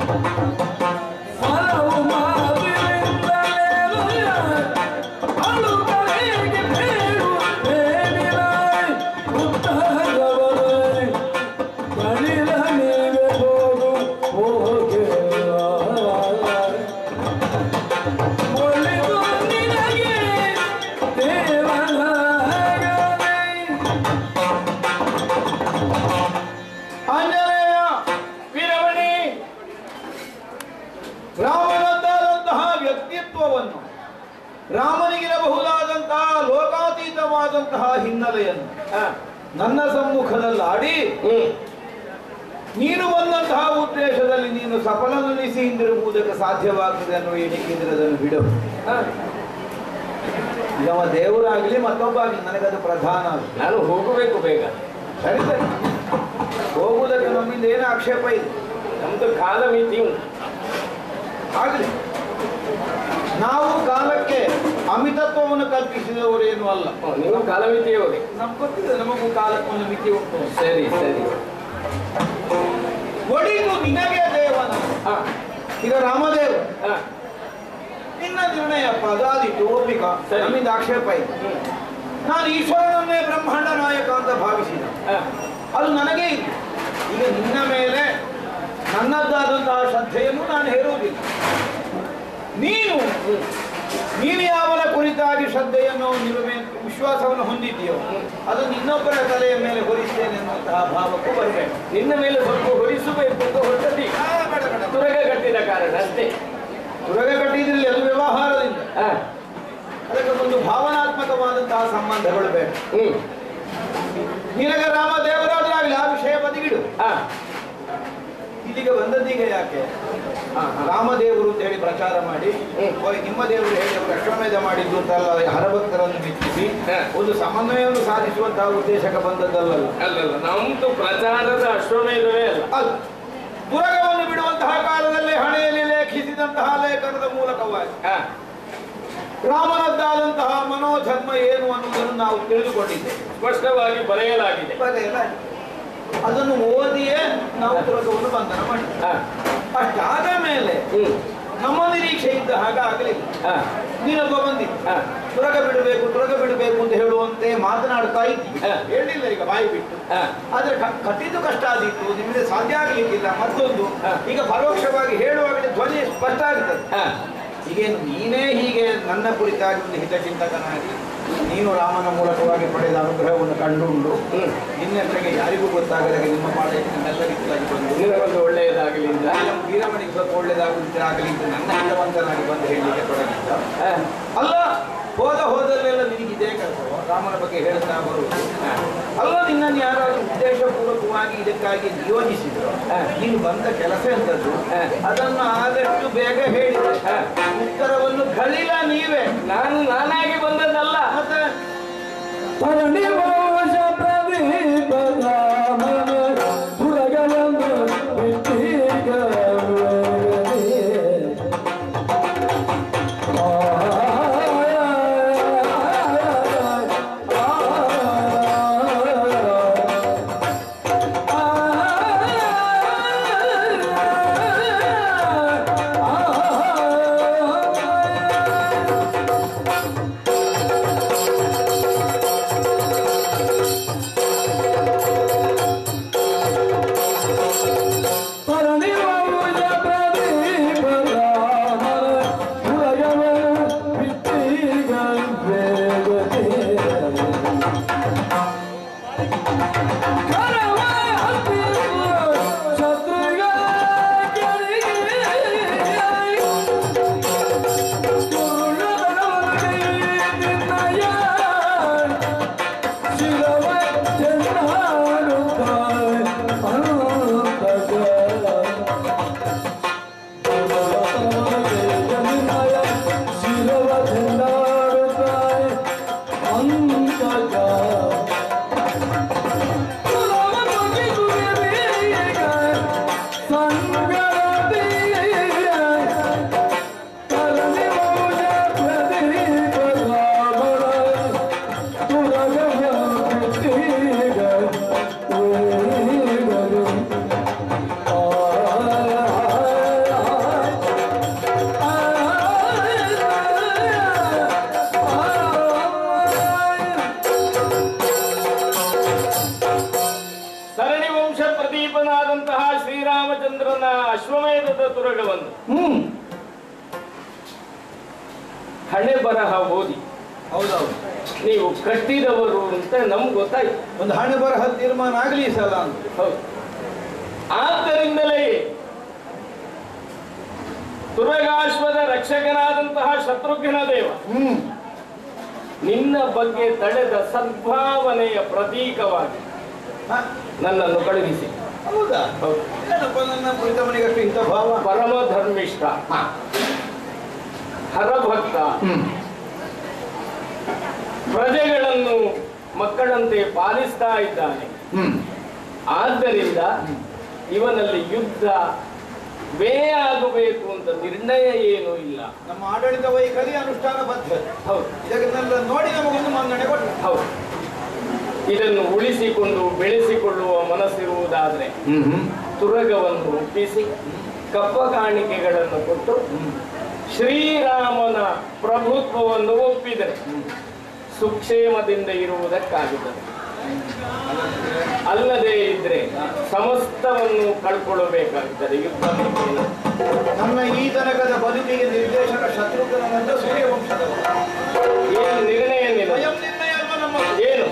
ರಾಮನಿಗಿರಬಹುದಾದಂತಹ ಲೋಕಾತೀತವಾದಂತಹ ಹಿನ್ನೆಲೆಯನ್ನು ನನ್ನ ಸಮ್ಮುಖದಲ್ಲಿ ಆಡಿ ನೀನು ಬಂದಂತಹ ಉದ್ದೇಶದಲ್ಲಿ ನೀನು ಸಫಲನೆನಿಸಿ ಹಿಂದಿರುಗುವುದಕ್ಕೆ ಸಾಧ್ಯವಾಗ್ತದೆ ಅನ್ನೋ ಏನಿಕ್ಕಿದ್ರೆ ಅದನ್ನು ಬಿಡು. ಯಾವ ದೇವರಾಗಲಿ ಮತ್ತೊಬ್ಬ ಆಗಲಿ ನನಗದು ಪ್ರಧಾನ. ನಾನು ಹೋಗಬೇಕು ಬೇಗ. ಸರಿ ಸರಿ, ಹೋಗುವುದಕ್ಕೆ ನಮ್ಮಿಂದ ಏನು ಆಕ್ಷೇಪ ಇಲ್ಲ. ನಮ್ದು ಕಾಲ ಮಿತಿ ಉಂಟು. ಆಗಲಿ, ನಾವು ಕಾಲಕ್ಕೆ ಅಮಿತತ್ವವನ್ನು ಕಲ್ಪಿಸಿದವರೇನು ಅಲ್ಲ. ನೀವು ಕಾಲಮಿತಿಯವರೇ. ನಮ್ಗೆ ಗೊತ್ತಿದೆ, ನಮಗೂ ಕಾಲಕ್ಕೊಂದು ಮಿತಿ ಉಂಟು. ಸರಿ ಸರಿ. ಒಡಿದು ನಿನಗೆ ದೇವನ ಈಗ ರಾಮದೇವ ನಿನ್ನ ನಿರ್ಣಯಪ್ಪ, ಅದಾದಿತ್ತು ಒಪ್ಪಿಕ, ನಮ್ಮಿಂದ ಆಕ್ಷೇಪ ಇದೆ. ನಾನು ಈಶ್ವರನನ್ನೇ ಬ್ರಹ್ಮಾಂಡ ನಾಯಕ ಅಂತ ಭಾವಿಸಿದ, ಅದು ನನಗೇ ಇದೆ. ಈಗ ನಿನ್ನ ಮೇಲೆ ನನ್ನದ್ದಾದಂತಹ ಶ್ರದ್ಧೆಯನ್ನು ನಾನು ಹೇರುವುದಿಲ್ಲ. ನೀನು ಯಾವನ ಕುರಿತಾಗಿ ಶ್ರದ್ಧೆಯನ್ನು ವಿಶ್ವಾಸವನ್ನು ಹೊಂದಿದ್ದೀಯೋ ಅದು ನಿನ್ನೊಬ್ಬರ ತಲೆಯ ಮೇಲೆ ಹೊರಿಸ್ತೇನೆ ಎನ್ನುವಂತಹ ಭಾವಕ್ಕೂ ಬರಬೇಕು. ನಿನ್ನ ಮೇಲೆ ಸ್ವಲ್ಪ ಹೊರಿಸಬೇಕು ಅಂತ ಹೊರಟದಿ. ತುರಗ ಕಟ್ಟಿದ ಕಾರಣ ಅಷ್ಟೇ. ತುರಗ ಕಟ್ಟಿದ್ರಲ್ಲಿ ಅದು ವ್ಯವಹಾರದಿಂದ, ಅದಕ್ಕೆ ಒಂದು ಭಾವನಾತ್ಮಕವಾದಂತಹ ಸಂಬಂಧಗಳು ಬೇಕು. ನಿನಗೆ ರಾಮ ದೇವರಾಜರಾಗಲಿ, ಆ ವಿಷಯ ಬದಿಗಿಡು. ಇಲ್ಲಿಗೆ ಬಂದದ್ದೀಗ ಯಾಕೆ? ರಾಮದೇವರು ಅಂತ ಹೇಳಿ ಪ್ರಚಾರ ಮಾಡಿ, ನಿಮ್ಮ ದೇವರು ಹೇಳಿ ಅವರು ಅಶ್ವಮೇಧ ಮಾಡಿದ್ದು ಅಂತಲ್ಲ, ಹರಭಕ್ತರನ್ನು ಮೆಚ್ಚಿಸಿ ಒಂದು ಸಮನ್ವಯವನ್ನು ಸಾಧಿಸುವಂತಹ ಉದ್ದೇಶಕ್ಕೆ ಬಂದದ್ದಲ್ಲ. ಅಲ್ಲಲ್ಲ, ನಮ್ದು ಪ್ರಚಾರದ ಅಶ್ವಮೇಧವೇ ಅಲ್ಲ. ಅಲ್ಲ, ತುರಗವನ್ನು ಬಿಡುವಂತಹ ಕಾಲದಲ್ಲಿ ಹಣೆಯಲ್ಲಿ ಲೇಖಿಸಿದಂತಹ ಲೇಖನದ ಮೂಲಕವಾಗಿ ರಾಮನದ್ದಾದಂತಹ ಮನೋಧರ್ಮ ಏನು ಅನ್ನುವುದನ್ನು ನಾವು ತಿಳಿದುಕೊಂಡಿದ್ದೇವೆ. ಸ್ಪಷ್ಟವಾಗಿ ಬರೆಯಲಾಗಿದೆ. ಅದನ್ನು ಓದಿಯೇ ನಾವು ತುರಗವನ್ನು ಬಂಧನ ಮಾಡಿ, ಅಷ್ಟಾದ ಮೇಲೆ ನಮ್ಮ ನಿರೀಕ್ಷೆ ಇದ್ದ ಹಾಗೆ ಆಗಲಿಲ್ಲ. ನೀನೊಬ್ಬ ಬಂದಿದ್ದ ತುರಗ ಬಿಡಬೇಕು ಅಂತ ಹೇಳುವಂತೆ ಮಾತನಾಡ್ತಾ ಇದ್ದಿ, ಹೇಳಿಲ್ಲ ಈಗ ಬಾಯಿ ಬಿಟ್ಟು. ಆದ್ರೆ ಕಟ್ಟಿದ್ದು ಕಷ್ಟ ಆದಿತ್ತು, ನಿಮಗೆ ಸಾಧ್ಯ ಆಗಲಿಕ್ಕಿಲ್ಲ. ಮತ್ತೊಂದು, ಈಗ ಪರೋಕ್ಷವಾಗಿ ಹೇಳುವಾಗಲೇ ಧ್ವನಿ ಸ್ಪಷ್ಟ ಆಗ್ತದೆ. ಈಗೇನು ನೀನೇ ಹೀಗೆ ನನ್ನ ಕುರಿತಾಗಿ ಒಂದು ಹಿತಚಿಂತಕನಾಗಿ ನೀನು ರಾಮನ ಮೂಲಕವಾಗಿ ಪಡೆದ ಅನುಗ್ರಹವನ್ನು ಕಂಡುಂಡು ನಿನ್ನೆಷ್ಟಗೆ ಯಾರಿಗೂ ಗೊತ್ತಾಗದಾಗ ನಿಮ್ಮ ಪಾಳೆಯನ್ನೆಲ್ಲರಿಗಾಗಿ ಬಂದು ಒಳ್ಳೆಯದಾಗಲಿ, ವೀರಮಣಿಗೆ ಸ್ವಲ್ಪ ಒಳ್ಳೆಯದಾಗಲಿ ಅಂತ ನನ್ನ ಹಿತವಂತನಾಗಿ ಬಂದು ಹೇಳಲಿಕ್ಕೆ ತೊಡಗಿದ್ದ. ಅಲ್ಲ, ಹೋದಲ್ಲೆಲ್ಲ ನಿನಗಿದೆ ಕೆಲಸ ರಾಮನ ಬಗ್ಗೆ ಹೇಳ್ತಾ ಬರುವುದು ಅಲ್ಲ. ನಿನ್ನನ್ನು ಯಾರಾದ್ರೂ ಉದ್ದೇಶಪೂರ್ವಕವಾಗಿ ಇದಕ್ಕಾಗಿ ನಿಯೋಜಿಸಿದ್ರು, ನೀನು ಬಂದ ಕೆಲಸ ಎಂತದ್ದು ಅದನ್ನು ಆದಷ್ಟು ಬೇಗ ಹೇಳಿದೆ. ಉತ್ತರವನ್ನು ಗಳಿಲ್ಲ ನೀವೇ, ನಾನಾಗಿ ಬಂದದ್ದಲ್ಲ. ಮತ್ತೆ ವರ್ಷದ ತುರಗವನ್ನು ಹಣೆ ಬರಹ ಓದಿ ಹೌದೌದು ನೀವು ಕಟ್ಟಿದವರು ಅಂತ ನಮ್ಗೆ ಗೊತ್ತಾಯ್ತು. ಒಂದು ಹಣೆ ಬರಹ ತೀರ್ಮಾನ ಆಗ್ಲಿ ಈ ಸಲ ಅಂತ. ಹೌದು. ಆದ್ದರಿಂದಲೇ ತುರಗಾಶ್ವದ ರಕ್ಷಕನಾದಂತಹ ಶತ್ರುಘ್ನ ದೇವ ನಿನ್ನ ಬಗ್ಗೆ ತಳೆದ ಸದ್ಭಾವನೆಯ ಪ್ರತೀಕವಾಗಿ ನನ್ನನ್ನು ಕಳುಹಿಸಿ. ಹೌದಾ? ಏನಪ್ಪ ನನ್ನ ಪ್ರೀತಮನಿಗಷ್ಟು ಇಂಥ ಭಾವ? ಪರಮ ಧರ್ಮಿಷ್ಠ, ಹರಭಕ್ತ, ಪ್ರಜೆಗಳನ್ನು ಮಕ್ಕಳಂತೆ ಪಾಲಿಸ್ತಾ ಇದ್ದಾನೆ. ಆದ್ದರಿಂದ ಇವನಲ್ಲಿ ಯುದ್ಧ ಆಗಬೇಕು ಅಂತ ನಿರ್ಣಯ ಏನೂ ಇಲ್ಲ. ನಮ್ಮ ಆಡಳಿತ ವೈಖರಿ ಅನುಷ್ಠಾನ ಬದ್ಧ. ಹೌದು. ಇದನ್ನೆಲ್ಲ ನೋಡಿ ನಮಗೊಂದು ಮನ್ನಣೆ ಕೊಟ್ಟು. ಹೌದು. ಇದನ್ನು ಉಳಿಸಿಕೊಂಡು ಬೆಳೆಸಿಕೊಳ್ಳುವ ಮನಸ್ಸಿರುವುದಾದ್ರೆ ತುರಗವನ್ನು ಒಪ್ಪಿಸಿ ಕಪ್ಪ ಕಾಣಿಕೆಗಳನ್ನು ಕೊಟ್ಟು ಶ್ರೀರಾಮನ ಪ್ರಭುತ್ವವನ್ನು ಒಪ್ಪಿದರೆ ಸುಕ್ಷೇಮದಿಂದ ಇರುವುದಕ್ಕಾಗುತ್ತದೆ. ಅಲ್ಲದೆ ಇದ್ರೆ ಸಮಸ್ತವನ್ನು ಕಳ್ಕೊಳ್ಳಬೇಕಾಗುತ್ತದೆ. ಯುದ್ಧ ನನ್ನ ಈ ತನಕದ ಬದುಕಿಗೆ ನಿರ್ದೇಶಕ ಶತ್ರುಘ್ನನಂತ ಸೂರ್ಯವಂಶದವರು. ಏನು ನಿರ್ಣಯ ನಿರ್ಣಯ ಅಲ್ವಾ ನಮ್ಮ? ಏನು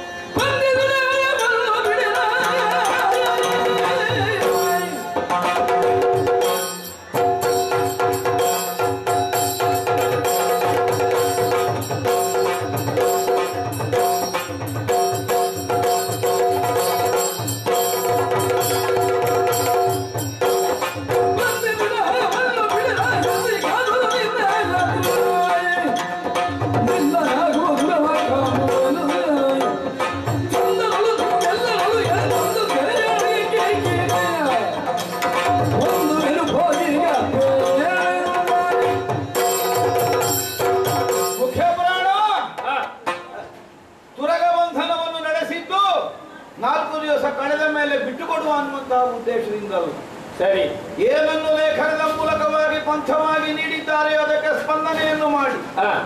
ಕಳೆದ ಮೇಲೆ ಬಿಟ್ಟುಕೊಡುವ ಅನ್ನುವಂತಹ ಉದ್ದೇಶದಿಂದಲೂ ಸರಿ ಏನನ್ನು ಲೇಖನದ ಮೂಲಕವಾಗಿ ಪಂಥವಾಗಿ ನೀಡಿದ್ದಾರೆ ಅದಕ್ಕೆ ಸ್ಪಂದನೆಯನ್ನು ಮಾಡಿ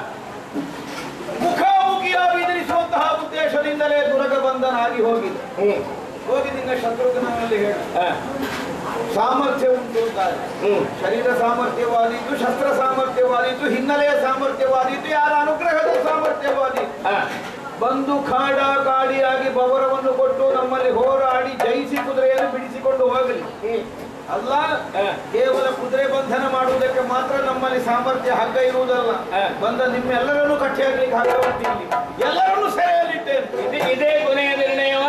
ಮುಖಾಮುಖಿಯಾಗಿ ಎದುರಿಸುವಂತಹ ಉದ್ದೇಶದಿಂದಲೇ ದುರಗಬಂಧನಾಗಿ ಹೋಗಿದೆ. ಹೋಗಿದ್ದಿಂದ ಶತ್ರುಘ್ನಲ್ಲಿ ಹೇಳಿ ಸಾಮರ್ಥ್ಯ ಉಂಟು ಅಂತಾರೆ. ಶರೀರ ಸಾಮರ್ಥ್ಯವಾದೀತು, ಶಸ್ತ್ರ ಸಾಮರ್ಥ್ಯವಾದೀತು, ಹಿನ್ನೆಲೆಯ ಸಾಮರ್ಥ್ಯವಾದೀತು, ಯಾರ ಅನುಗ್ರಹದ ಸಾಮರ್ಥ್ಯವಾದೀತು. ಬಂದು ಕಾಡಿಯಾಗಿ ಬವರವನ್ನು ಕೊಟ್ಟು ನಮ್ಮಲ್ಲಿ ಹೋರಾಡಿ ಜಯಿಸಿ ಕುದುರೆಯನ್ನು ಬಿಡಿಸಿಕೊಂಡು ಹೋಗಲಿ ಅಲ್ಲ. ಕೇವಲ ಕುದುರೆ ಬಂಧನ ಮಾಡುವುದಕ್ಕೆ ಮಾತ್ರ ನಮ್ಮಲ್ಲಿ ಸಾಮರ್ಥ್ಯ ಹಗ್ಗ ಇರುವುದಲ್ಲ. ಬಂದ ನಿಮ್ಮೆಲ್ಲರನ್ನು ಕಟ್ಟಿ ಹಾಕ್ಲಿಕ್ಕೆ ಹಗ್ಗ ಬರ್ತೀನಿ, ಎಲ್ಲರನ್ನು ಸೆರೆಯಲ್ಲಿಟ್ಟೇನೆ. ಇದೇ ಕೊನೆಯ ನಿರ್ಣಯವ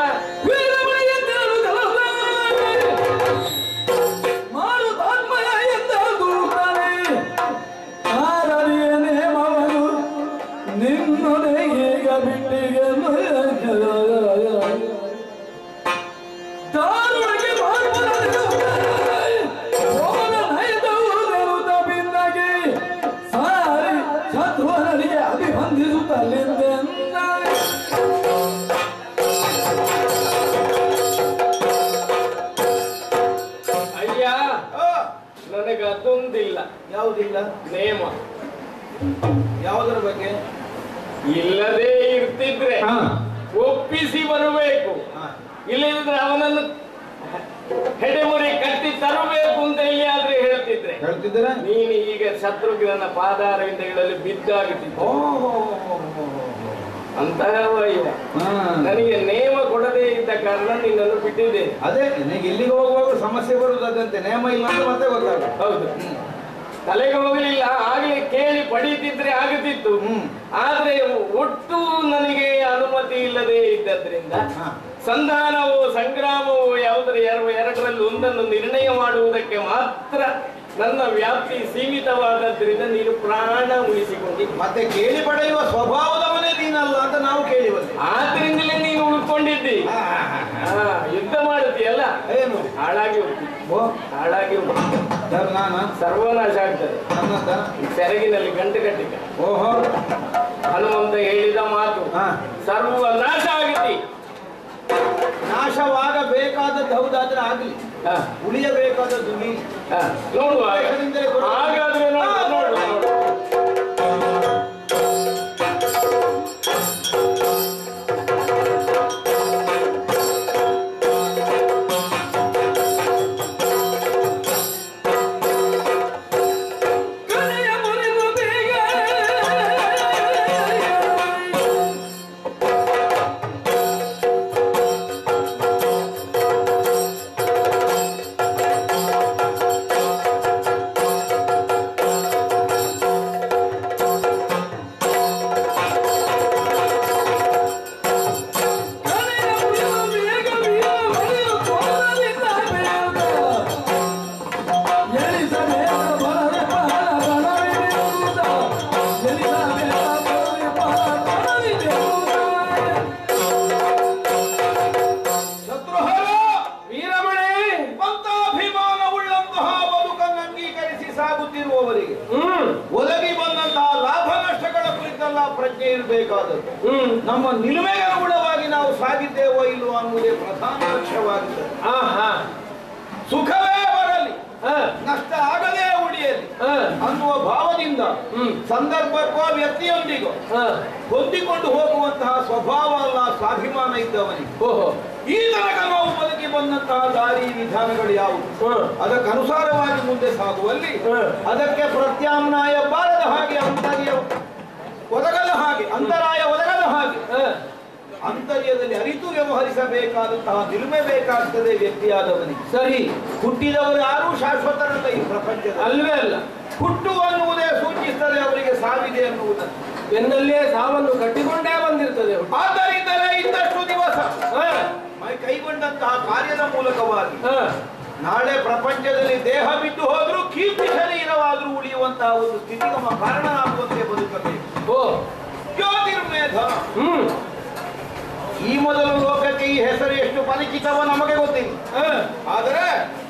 ನನಗೆ ಅದೊಂದಿಲ್ಲ. ಯಾವುದಿಲ್ಲ? ನೇಮ. ಯಾವುದರ ಬಗ್ಗೆ? ಇಲ್ಲದೆ ಇರ್ತಿದ್ರೆ ಒಪ್ಪಿಸಿ ಬರಬೇಕು, ಇಲ್ಲದಿದ್ರೆ ಅವನನ್ನು ಹೆಡೆಮುರಿ ಕಟ್ಟಿ ತರಬೇಕು ಅಂತ ಎಲ್ಲಿಯಾದ್ರೆ ಹೇಳ್ತಿದ್ರೆ ನೀನು ಈಗ ಶತ್ರುಘ್ನನ ಪಾದಾರವಿಂದಗಳಲ್ಲಿ ಬಿದ್ದಾಗುತ್ತಿದ್ದ ಅಂತಹ ಇವ. ನನಗೆ ನೇಮ ಕೊಡದೇ ಇದ್ದ ಕಾರಣ ನಿನ್ನನ್ನು ಬಿಟ್ಟಿದ್ದೇನೆ. ಅದೇ ನನಗೆ ಇಲ್ಲಿಗೆ ಹೋಗುವಾಗ ಸಮಸ್ಯೆ ಬರುವುದಂತೆ ನೇಮ ಇಲ್ಲ ಅಂತ ಮತ್ತೆ ಗೊತ್ತಾಗ. ಹೌದು, ತಲೆಗೆ ಹೋಗಲಿಲ್ಲ. ಆಗಲೇ ಕೇಳಿ ಪಡೀತಿದ್ರೆ ಆಗುತ್ತಿತ್ತು. ಆದ್ರೆ ಒಟ್ಟು ನನಗೆ ಅನುಮತಿ ಇಲ್ಲದೆ ಇದ್ದದ್ರಿಂದ ಸಂಧಾನವೋ ಸಂಗ್ರಾಮವೋ ಎರಡರಲ್ಲಿ ಒಂದನ್ನು ನಿರ್ಣಯ ಮಾಡುವುದಕ್ಕೆ ಮಾತ್ರ ನನ್ನ ವ್ಯಾಪ್ತಿ ಸೀಮಿತವಾದದ್ರಿಂದ ನೀನು ಪ್ರಾಣ ಉಳಿಸಿಕೊಂಡಿದ್ದೆ. ಮತ್ತೆ ಕೇಳಿ ಪಡೆಯುವ ಸ್ವಭಾವದವನೇ ನೀನಲ್ಲ ಅಂತ ನಾವು ಕೇಳಿ ಬಂದೆ. ಆದ್ರಿಂದಲೇ ನೀನು ಉಳ್ಕೊಂಡಿದ್ದಿ. ಯುದ್ಧ ಮಾಡುತ್ತೀಯಲ್ಲ, ಏನು ಹಾಳಾಗಿ ಸರ್ವನಾಶ ಆಗ್ತದೆ. ಸೆರಗಿನಲ್ಲಿ ಗಂಟು ಕಟ್ಟಿದ್ದ. ಓಹೋ, ಹನುಮಂತ ಹೇಳಿದ ಮಾತು ಸರ್ವನಾಶ ಆಗುತ್ತೆ. ನಾಶವಾಗಬೇಕಾದದ್ದು ಹೌದಾದ್ರೆ ಆಗಲಿ, ಉಳಿಯಬೇಕಾದದ್ದು ನೀ ನೋಡುವ. ಹಾಗಾದ್ರೆ ನೋಡು. ಮಾಡುವವರಿಗೆ ಒದಗಿ ಬಂದಂತಹ ಲಾಭ ನಷ್ಟಗಳ ಕುರಿತೆಲ್ಲ ಪ್ರಜ್ಞೆ ಇರಬೇಕಾದದ್ದು. ನಮ್ಮ ನಿಲುಮೆಗೆ ಅನುಗುಣವಾಗಿ ನಾವು ಸಾಗಿದ್ದೇವೋ ಇಲ್ವೋ ಅನ್ನುವುದೇ ಪ್ರಧಾನ ಲಕ್ಷ್ಯವಾಗಿದೆ. ಸುಖವೇ ಬರಲಿ, ನಷ್ಟ ಆಗದೇ ಉಳಿಯಲಿ ಅನ್ನುವ ಭಾವದಿಂದ ಸಂದರ್ಭಕ್ಕೋ ವ್ಯಕ್ತಿಯೊಂದಿಗೋ ಹೊಂದಿಕೊಂಡು ಹೋಗುವಂತಹ ಸ್ವಭಾವ ಅಲ್ಲ ಸ್ವಾಭಿಮಾನ ಇದ್ದವನಿಗೆ. ಈ ತನಕ ನಾವು ಬದುಕಿ ಬಂದಂತಹ ದಾರಿ ವಿಧಾನಗಳು ಯಾವುವು, ಅದಕ್ಕನುಸಾರವಾಗಿ ಮುಂದೆ ಸಾಗುವಲ್ಲಿ ಅದಕ್ಕೆ ಪ್ರತ್ಯಾಮ್ನಾಯ ಬಾರದ ಹಾಗೆ ಅಂತರ್ಯ ಒದಗದ ಹಾಗೆ ಅಂತರಾಯ ಒದಗದ ಹಾಗೆ ಅಂತರ್ಯದಲ್ಲಿ ಅರಿತು ವ್ಯವಹರಿಸಬೇಕಾದಂತಹ ನಿಲುಮೆ ಬೇಕಾಗ್ತದೆ ವ್ಯಕ್ತಿಯಾದವನಿಗೆ. ಸರಿ, ಹುಟ್ಟಿದವರು ಯಾರೂ ಶಾಶ್ವತರಲ್ಲ ಈ ಪ್ರಪಂಚದ ಅಲ್ವೇ ಅಲ್ಲ. ಹುಟ್ಟು ಅನ್ನುವುದೇ ಸೂಚಿಸ್ತದೆ ಅವರಿಗೆ ಸಾವಿದೆ ಅನ್ನುವುದನ್ನು. ಬೆನ್ನಲ್ಲೇ ಸಾವನ್ನು ಕಟ್ಟಿಕೊಂಡೇ ಬಂದಿರ್ತದೆ. ಆದ್ದರಿಂದಲೇ ಇದ್ದಷ್ಟು ದಿವಸ ಕೈಗೊಂಡಂತಹ ಕಾರ್ಯದ ಮೂಲಕವಾಗಿ ನಾಳೆ ಪ್ರಪಂಚದಲ್ಲಿ ದೇಹ ಬಿಟ್ಟು ಹೋದ್ರೂ ಕೀರ್ತಿ ಶರೀರವಾದ್ರೂ ಉಳಿಯುವಂತಹ ಒಂದು ಸ್ಥಿತಿ ನಮ್ಮ ಕಾರಣನಾಗುವಂತೆ ಬದುಕಬೇಕು. ಜ್ಯೋತಿರ್ಮೇಧ ಈ ಮೊದಲು ಲೋಕಕ್ಕೆ ಈ ಹೆಸರು ಎಷ್ಟು ಪರಿಚಿತವೋ ನಮಗೆ ಗೊತ್ತಿಲ್ಲ. ಆದರೆ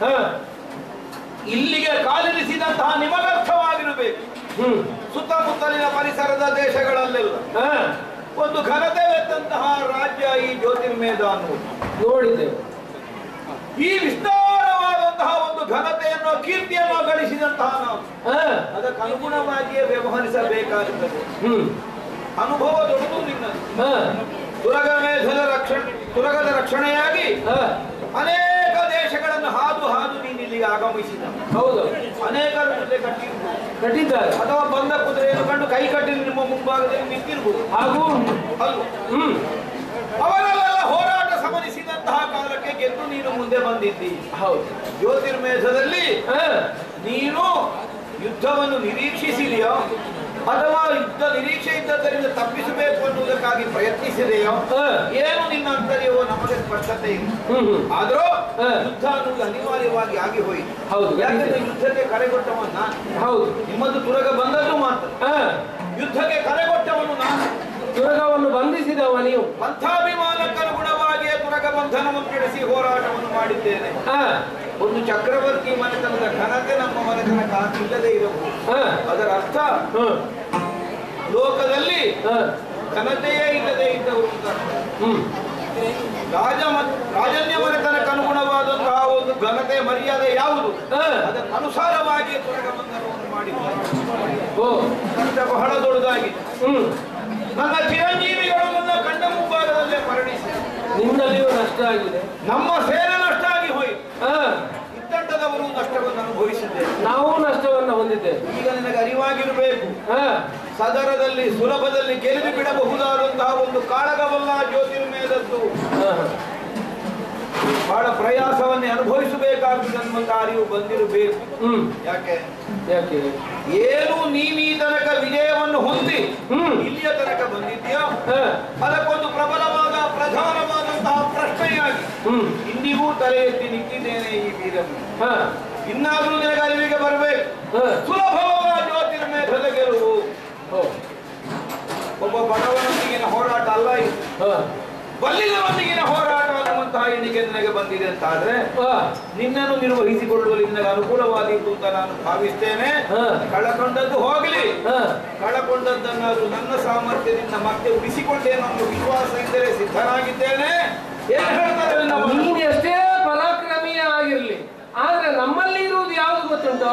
ಇಲ್ಲಿಗೆ ಕಾಲಿರಿಸಿದಂತಹ ನಿಮಗರ್ಥವಾಗಿರಬೇಕು. ಸುತ್ತಮುತ್ತಲಿನ ಪರಿಸರದ ದೇಶಗಳಲ್ಲೆಲ್ಲ ಒಂದು ಘನತೆವೆತ್ತಂತಹ ರಾಜ್ಯ ಈ ಜ್ಯೋತಿರ್ಮೇಧ ಅನ್ನುವುದು ನೋಡಿದ್ದೇವೆ. ಈ ವಿಸ್ತಾರವಾದಂತಹ ಒಂದು ಘನತೆಯನ್ನು ಕೀರ್ತಿಯನ್ನು ಗಳಿಸಿದಂತಹ ನಾವು ಅದಕ್ಕೆ ಅನುಗುಣವಾಗಿಯೇ ವ್ಯವಹರಿಸಬೇಕಾಗುತ್ತದೆ. ಅನುಭವ ದೊಡ್ಡದು ನಿನ್ನದು. ತುರಗದ ರಕ್ಷಣೆಯಾಗಿ ಅನೇಕ ದೇಶಗಳನ್ನು ಹಾದು ಹಾದು ನೀನು ಇಲ್ಲಿಗೆ ಆಗಮಿಸಿದ. ಹೌದು, ಅನೇಕರು ಕುದುರೆ ಕಟ್ಟಿದ್ದಾರೆ ಅಥವಾ ಬಂದ ಕುದುರೆಯನ್ನು ಕಂಡು ಕೈ ಕಟ್ಟಿ ನಿಮ್ಮ ಮುಂಭಾಗದಲ್ಲಿ ನಿಂತಿರ್ಬೋದು. ಹಾಗೂ ಅಲ್ವ ಅವರೆಲ್ಲ ಹೋರಾಟ ಸಮನಿಸಿದಂತಹ ಕಾಲಕ್ಕೆ ಗೆದ್ದು ನೀನು ಮುಂದೆ ಬಂದಿದ್ದಿ. ಹೌದು, ಜ್ಯೋತಿರ್ಮೇಧದಲ್ಲಿ ನೀನು ಯುದ್ಧವನ್ನು ನಿರೀಕ್ಷಿಸಿದೆಯೋ ಅಥವಾ ಯುದ್ಧ ನಿರೀಕ್ಷೆ ಇದ್ದದರಿಂದ ತಪ್ಪಿಸಬೇಕು ಅನ್ನುವುದಕ್ಕಾಗಿ ಪ್ರಯತ್ನಿಸಿದೆಯೋ ಏನು ನಿನ್ನ ಅಂತರ್ಯವೋ ನಮಗೆ ಸ್ಪಷ್ಟತೆ ಇಲ್ಲ. ಆದರೂ ಯುದ್ಧ ಅನ್ನುವುದು ಅನಿವಾರ್ಯವಾಗಿ ಆಗಿ ಹೋಯಿತು. ಹೌದು, ಯಾಕಂದ್ರೆ ಯುದ್ಧಕ್ಕೆ ಕರೆಗೊಟ್ಟವನು ನಾನು. ಹೌದು, ನಿಮ್ಮದು ತುರಗ ಬಂದದ್ದು ಮಾತ್ರ. ಯುದ್ಧಕ್ಕೆ ಕರೆಗೊಟ್ಟವನು ನಾನು. ತುರಗವನ್ನು ಬಂಧಿಸಿದವ ನೀವು. ಪಂಥಾಭಿಮಾನಕ್ಕನುಗುಣವಾಗಿಯೇ ತುರಗ ಬಂಧನವನ್ನು ನಡೆಸಿ ಹೋರಾಟವನ್ನು ಮಾಡಿದ್ದೇನೆ. ಒಂದು ಚಕ್ರವರ್ತಿ ಮನೆತನದ ಘನತೆ ನಮ್ಮ ಮನೆತನ ಇಲ್ಲದೆ ಇರಬಹುದು. ಅದರ ಅರ್ಥ ಲೋಕದಲ್ಲಿ ಘನತೆಯೇ ಇಲ್ಲದೆ ಇದ್ದವರು ರಾಜನ್ಯ ಮನೆತನಕ್ಕೆ ಅನುಗುಣವಾದಂತಹ ಒಂದು ಘನತೆ ಮರ್ಯಾದೆ ಯಾವುದು ಅದಕ್ಕನುಸಾರವಾಗಿ ತುರಗ ಬಂಧನವನ್ನು ಮಾಡಿದ್ದಾರೆ. ಬಹಳ ದೊಡ್ಡದಾಗಿದೆ. ನನ್ನ ಚಿರಂಜೀವಿಗಳು ನನ್ನ ಕಂಡ ಮುಂಭಾಗದಲ್ಲೇ ಮರಣಿಸಿ ನಿಮ್ಮಲ್ಲಿಯೂ ನಷ್ಟ ಆಗಿದೆ. ನಮ್ಮ ಸೇನೆ ನಷ್ಟ ಆಗಿ ಹೋಯಿತು. ಇದ್ದಂತದವರು ನಷ್ಟವನ್ನು ಅನುಭವಿಸಿದ್ದೇವೆ. ನಾವು ನಷ್ಟವನ್ನು ಹೊಂದಿದ್ದೇವೆ. ಈಗ ನಿನಗೆ ಅರಿವಾಗಿರಬೇಕು, ಸದರದಲ್ಲಿ ಸುಲಭದಲ್ಲಿ ಗೆಲ್ಲಿದು ಬಿಡಬಹುದಾದಂತಹ ಒಂದು ಕಾಳಗವಲ್ಲ ಜ್ಯೋತಿರ್ಮೇಧದ್ದು. ಬಹಳ ಪ್ರಯಾಸವನ್ನೇ ಅನುಭವಿಸಬೇಕಾಗುವಂತಹ ಅರಿವು ಬಂದಿರಬೇಕು. ಯಾಕೆ ಏನು ನೀನು ಈ ತನಕ ವಿಜಯವನ್ನು ಹೊಂದಿ ಇಲ್ಲಿಯ ತನಕ ಬಂದಿದ್ಯೋ ಅದಕ್ಕೊಂದು ಪ್ರಬಲವಾದ ಪ್ರಧಾನವಾದಂತಹ ಪ್ರಶ್ನೆಯಾಗಿ ಇಂದಿಗೂ ತಲೆ ಎತ್ತಿ ನಿಂತಿದ್ದೇನೆ ಈ ವೀರನ್ನು. ಇನ್ನಾದ್ರೂ ನಿನಗೆ ಅರಿವಿಗೆ ಬರಬೇಕು, ಸುಲಭವಾದ ಜ್ಯೋತಿರ್ಮೇಧದ ಗೆಲುವು ಒಬ್ಬ ಬಡವನೊಂದಿಗಿನ ಹೋರಾಟ ಅಲ್ಲ, ಇದು ಬಲ್ಲಿದವನಿಗಿನ ಹೋರಾಟ ಅನ್ನುವಂತಹ ಎಣಿಕೆ ನನಗೆ ಬಂದಿದೆ ಅಂತ ಆದ್ರೆ ನಿನ್ನನ್ನು ನಿರ್ವಹಿಸಿಕೊಳ್ಳುವಲ್ಲಿ ನಿನಗೆ ಅನುಕೂಲವಾದೀತು ಅಂತ ನಾನು ಭಾವಿಸ್ತೇನೆ. ಕಳಕೊಂಡದ್ದು ಹೋಗಲಿ, ಕಳಕೊಂಡದ್ದನ್ನಾದ್ರೂ ನನ್ನ ಸಾಮರ್ಥ್ಯದಿಂದ ಮತ್ತೆ ಉಳಿಸಿಕೊಂಡೇನು ಅನ್ನೋ ವಿಶ್ವಾಸ ಇದ್ದರೆ ಸಿದ್ಧನಾಗಿದ್ದೇನೆ. ಏನು ಹೇಳ್ತಾರೆ, ನೀನು ಎಷ್ಟೇ ಪರಾಕ್ರಮಿಯ ಆಗಿರ್ಲಿ, ಆದ್ರೆ ನಮ್ಮಲ್ಲಿ ಇರುವುದು ಯಾವುದು ಗೊತ್ತುಂಟೋ,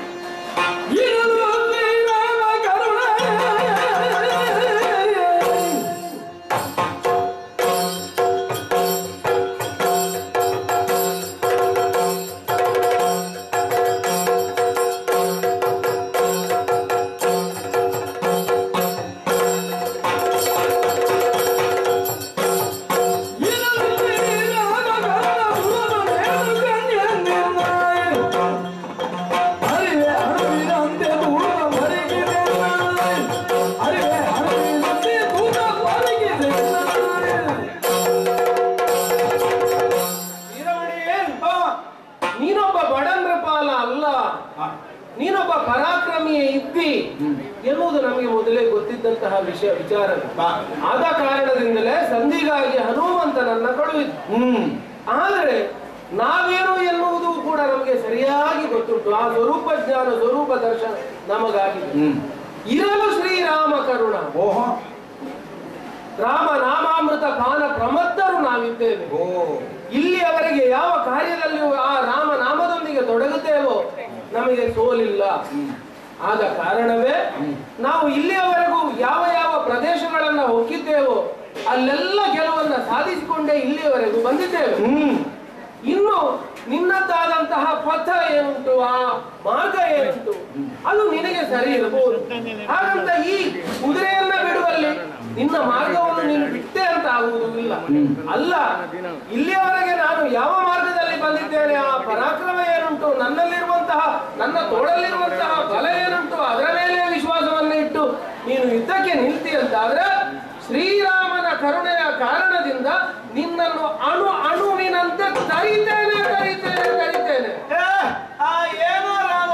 ನೀನೊಬ್ಬ ಪರಾಕ್ರಮಿಯೇ ಇದ್ದಿ ಎನ್ನುವುದು ನಮಗೆ ಮೊದಲೇ ಗೊತ್ತಿದ್ದಂತಹ ವಿಚಾರ. ಆದ ಕಾರಣದಿಂದಲೇ ಸಂಧಿಗಾಗಿ ಹನುಮಂತನನ್ನ ಕಳುಹಿತು. ಆದರೆ ನಾವೇನು ಎನ್ನುವುದು ಕೂಡ ಕೂಡ ನಮಗೆ ಸರಿಯಾಗಿ ಗೊತ್ತುಂಟು. ಆ ಸ್ವರೂಪ ಜ್ಞಾನ ಸ್ವರೂಪ ದರ್ಶನ ನಮಗಾಗಿದೆ. ಇರಲು ಶ್ರೀರಾಮ ಕರುಣ. ಓಹೋ, ರಾಮ ನಾಮಾಮೃತ ಪಾನ ಪ್ರಮತ್ತರು ನಾವಿದ್ದೇವೆ. ಇಲ್ಲಿಯವರೆಗೆ ಯಾವ ಕಾರ್ಯದಲ್ಲಿಯೂ ಆ ರಾಮ ನಾಮದೊಂದಿಗೆ ತೊಡಗುತ್ತೇವೋ ನಮಗೆ ಸೋಲಿಲ್ಲ. ಆದ ಕಾರಣವೇ ನಾವು ಇಲ್ಲಿಯವರೆಗೂ ಯಾವ ಯಾವ ಪ್ರದೇಶಗಳನ್ನ ಹೋಗಿದ್ದೇವೋ ಅಲ್ಲೆಲ್ಲ ಗೆಲುವನ್ನ ಸಾಧಿಸಿಕೊಂಡೇ ಇಲ್ಲಿಯವರೆಗೂ ಬಂದಿದ್ದೇವೆ. ಇನ್ನು ನಿನ್ನದ್ದಾದಂತಹ ಪಥ ಏನುಂಟು, ಆ ಮಾರ್ಗ ಏನುಂಟು, ಅದು ನಿನಗೆ ಸರಿ ಇರಬಹುದು. ಹಾಗಂತ ಈ ಕುದುರೆಯನ್ನ ಬಿಡುವಲ್ಲಿ ನಿನ್ನ ಮಾರ್ಗವನ್ನು ನೀನು ಬಿಟ್ಟೆ ಅಂತ ಆಗುವುದಿಲ್ಲ. ಅಲ್ಲ, ಇಲ್ಲಿಯವರೆಗೆ ನಾನು ಯಾವ ಮಾರ್ಗದಲ್ಲಿ ಬಂದಿದ್ದೇನೆ, ಆ ಪರಾಕ್ರಮ ಏನುಂಟು, ನನ್ನಲ್ಲಿರುವಂತಹ ನನ್ನ ತೋಳಲ್ಲಿರುವಂತಹ ಬಲ ಏನುಂಟು, ಅದರ ಮೇಲೆ ವಿಶ್ವಾಸವನ್ನು ಇಟ್ಟು ನೀನು ಯುದ್ಧಕ್ಕೆ ನಿಲ್ತಿ ಅಂತಾದ್ರೆ ಶ್ರೀರಾಮನ ಕರುಣೆಯ ಕಾರಣದಿಂದ ನಿನ್ನನ್ನು ಅಣುವಿನಂತೆ ತರಿತೇನೆ ತರಿತೇನೆ ತರಿತೇನೆ. ಏನೋ ರಾಮ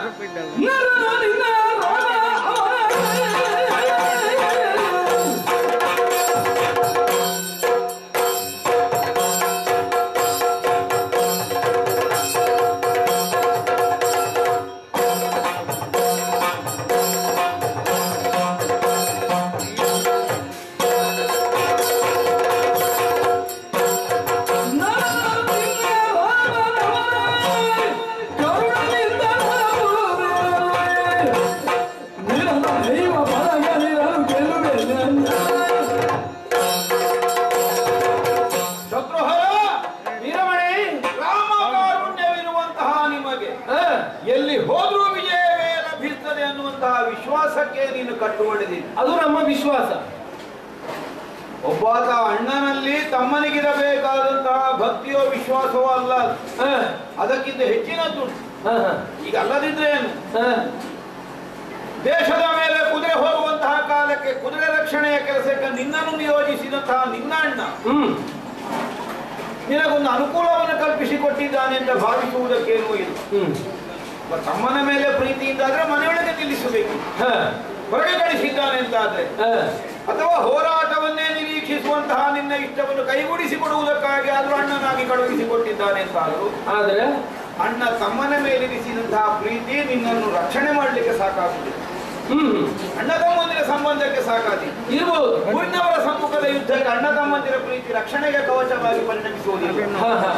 ವಿಶ್ವಾಸಕ್ಕೆ ನೀನು ಕಟ್ಟುಕೊಂಡಿದ್ದೀನಿ. ಅದು ನಮ್ಮ ವಿಶ್ವಾಸ. ಒಬ್ಬಾತ ಅಣ್ಣನಲ್ಲಿ ತಮ್ಮನಿಗಿರಬೇಕಾದಂತಹ ಭಕ್ತಿಯೋ ವಿಶ್ವಾಸವೋ ಅಲ್ಲ, ಅದಕ್ಕಿಂತ ಹೆಚ್ಚಿನದ್ದು. ಈಗ ಅಲ್ಲದಿದ್ರೆ ಏನು, ದೇಶದ ಮೇಲೆ ಕುದುರೆ ಹೋಗುವಂತಹ ಕಾಲಕ್ಕೆ ಕುದುರೆ ರಕ್ಷಣೆಯ ಕೆಲಸಕ್ಕೆ ನಿನ್ನನ್ನು ನಿಯೋಜಿಸಿದಂತಹ ನಿನ್ನ ಅಣ್ಣ ನಿನಗೊಂದು ಅನುಕೂಲವನ್ನು ಕಲ್ಪಿಸಿಕೊಟ್ಟಿದ್ದಾನೆ ಅಂತ ಭಾವಿಸುವುದಕ್ಕೇನೂ ಇಲ್ಲ. ತಮ್ಮನ ಮೇಲೆ ಪ್ರೀತಿಯಿಂದ ಆದ್ರೆ ಮನೆಯೊಳಗೆ ನಿಲ್ಲಿಸಬೇಕು, ಹೊರಗೆ ಕಳಿಸಿದ್ದಾನೆ ಅಂತಾದ್ರೆ, ಅಥವಾ ಹೋರಾಟವನ್ನೇ ನಿರೀಕ್ಷಿಸುವಂತಹ ನಿನ್ನ ಇಷ್ಟವನ್ನು ಕೈಗೂಡಿಸಿಕೊಡುವುದಕ್ಕಾಗಿ ಆದ್ರೂ ಅಣ್ಣನಾಗಿ ಕಳುಹಿಸಿಕೊಟ್ಟಿದ್ದಾನೆ ಅಂತಾದ್ರು. ಆದ್ರೆ ಅಣ್ಣ ತಮ್ಮನ ಮೇಲಿರಿಸಿದಂತಹ ಪ್ರೀತಿ ನಿನ್ನನ್ನು ರಕ್ಷಣೆ ಮಾಡಲಿಕ್ಕೆ ಸಾಕಾಗುತ್ತದೆ. ಅಣ್ಣ ತಮ್ಮಂದಿರ ಸಂಬಂಧಕ್ಕೆ ಸಾಕಾದಿ ಇರಬಹುದು. ಊರಿನವರ ಸಮ್ಮುಖದ ಯುದ್ಧಕ್ಕೆ ಅಣ್ಣ ತಮ್ಮಂದಿರ ಪ್ರೀತಿ ರಕ್ಷಣೆಗೆ ಕವಚವಾಗಿ ಪರಿಣಮಿಸುವುದಿಲ್ಲ.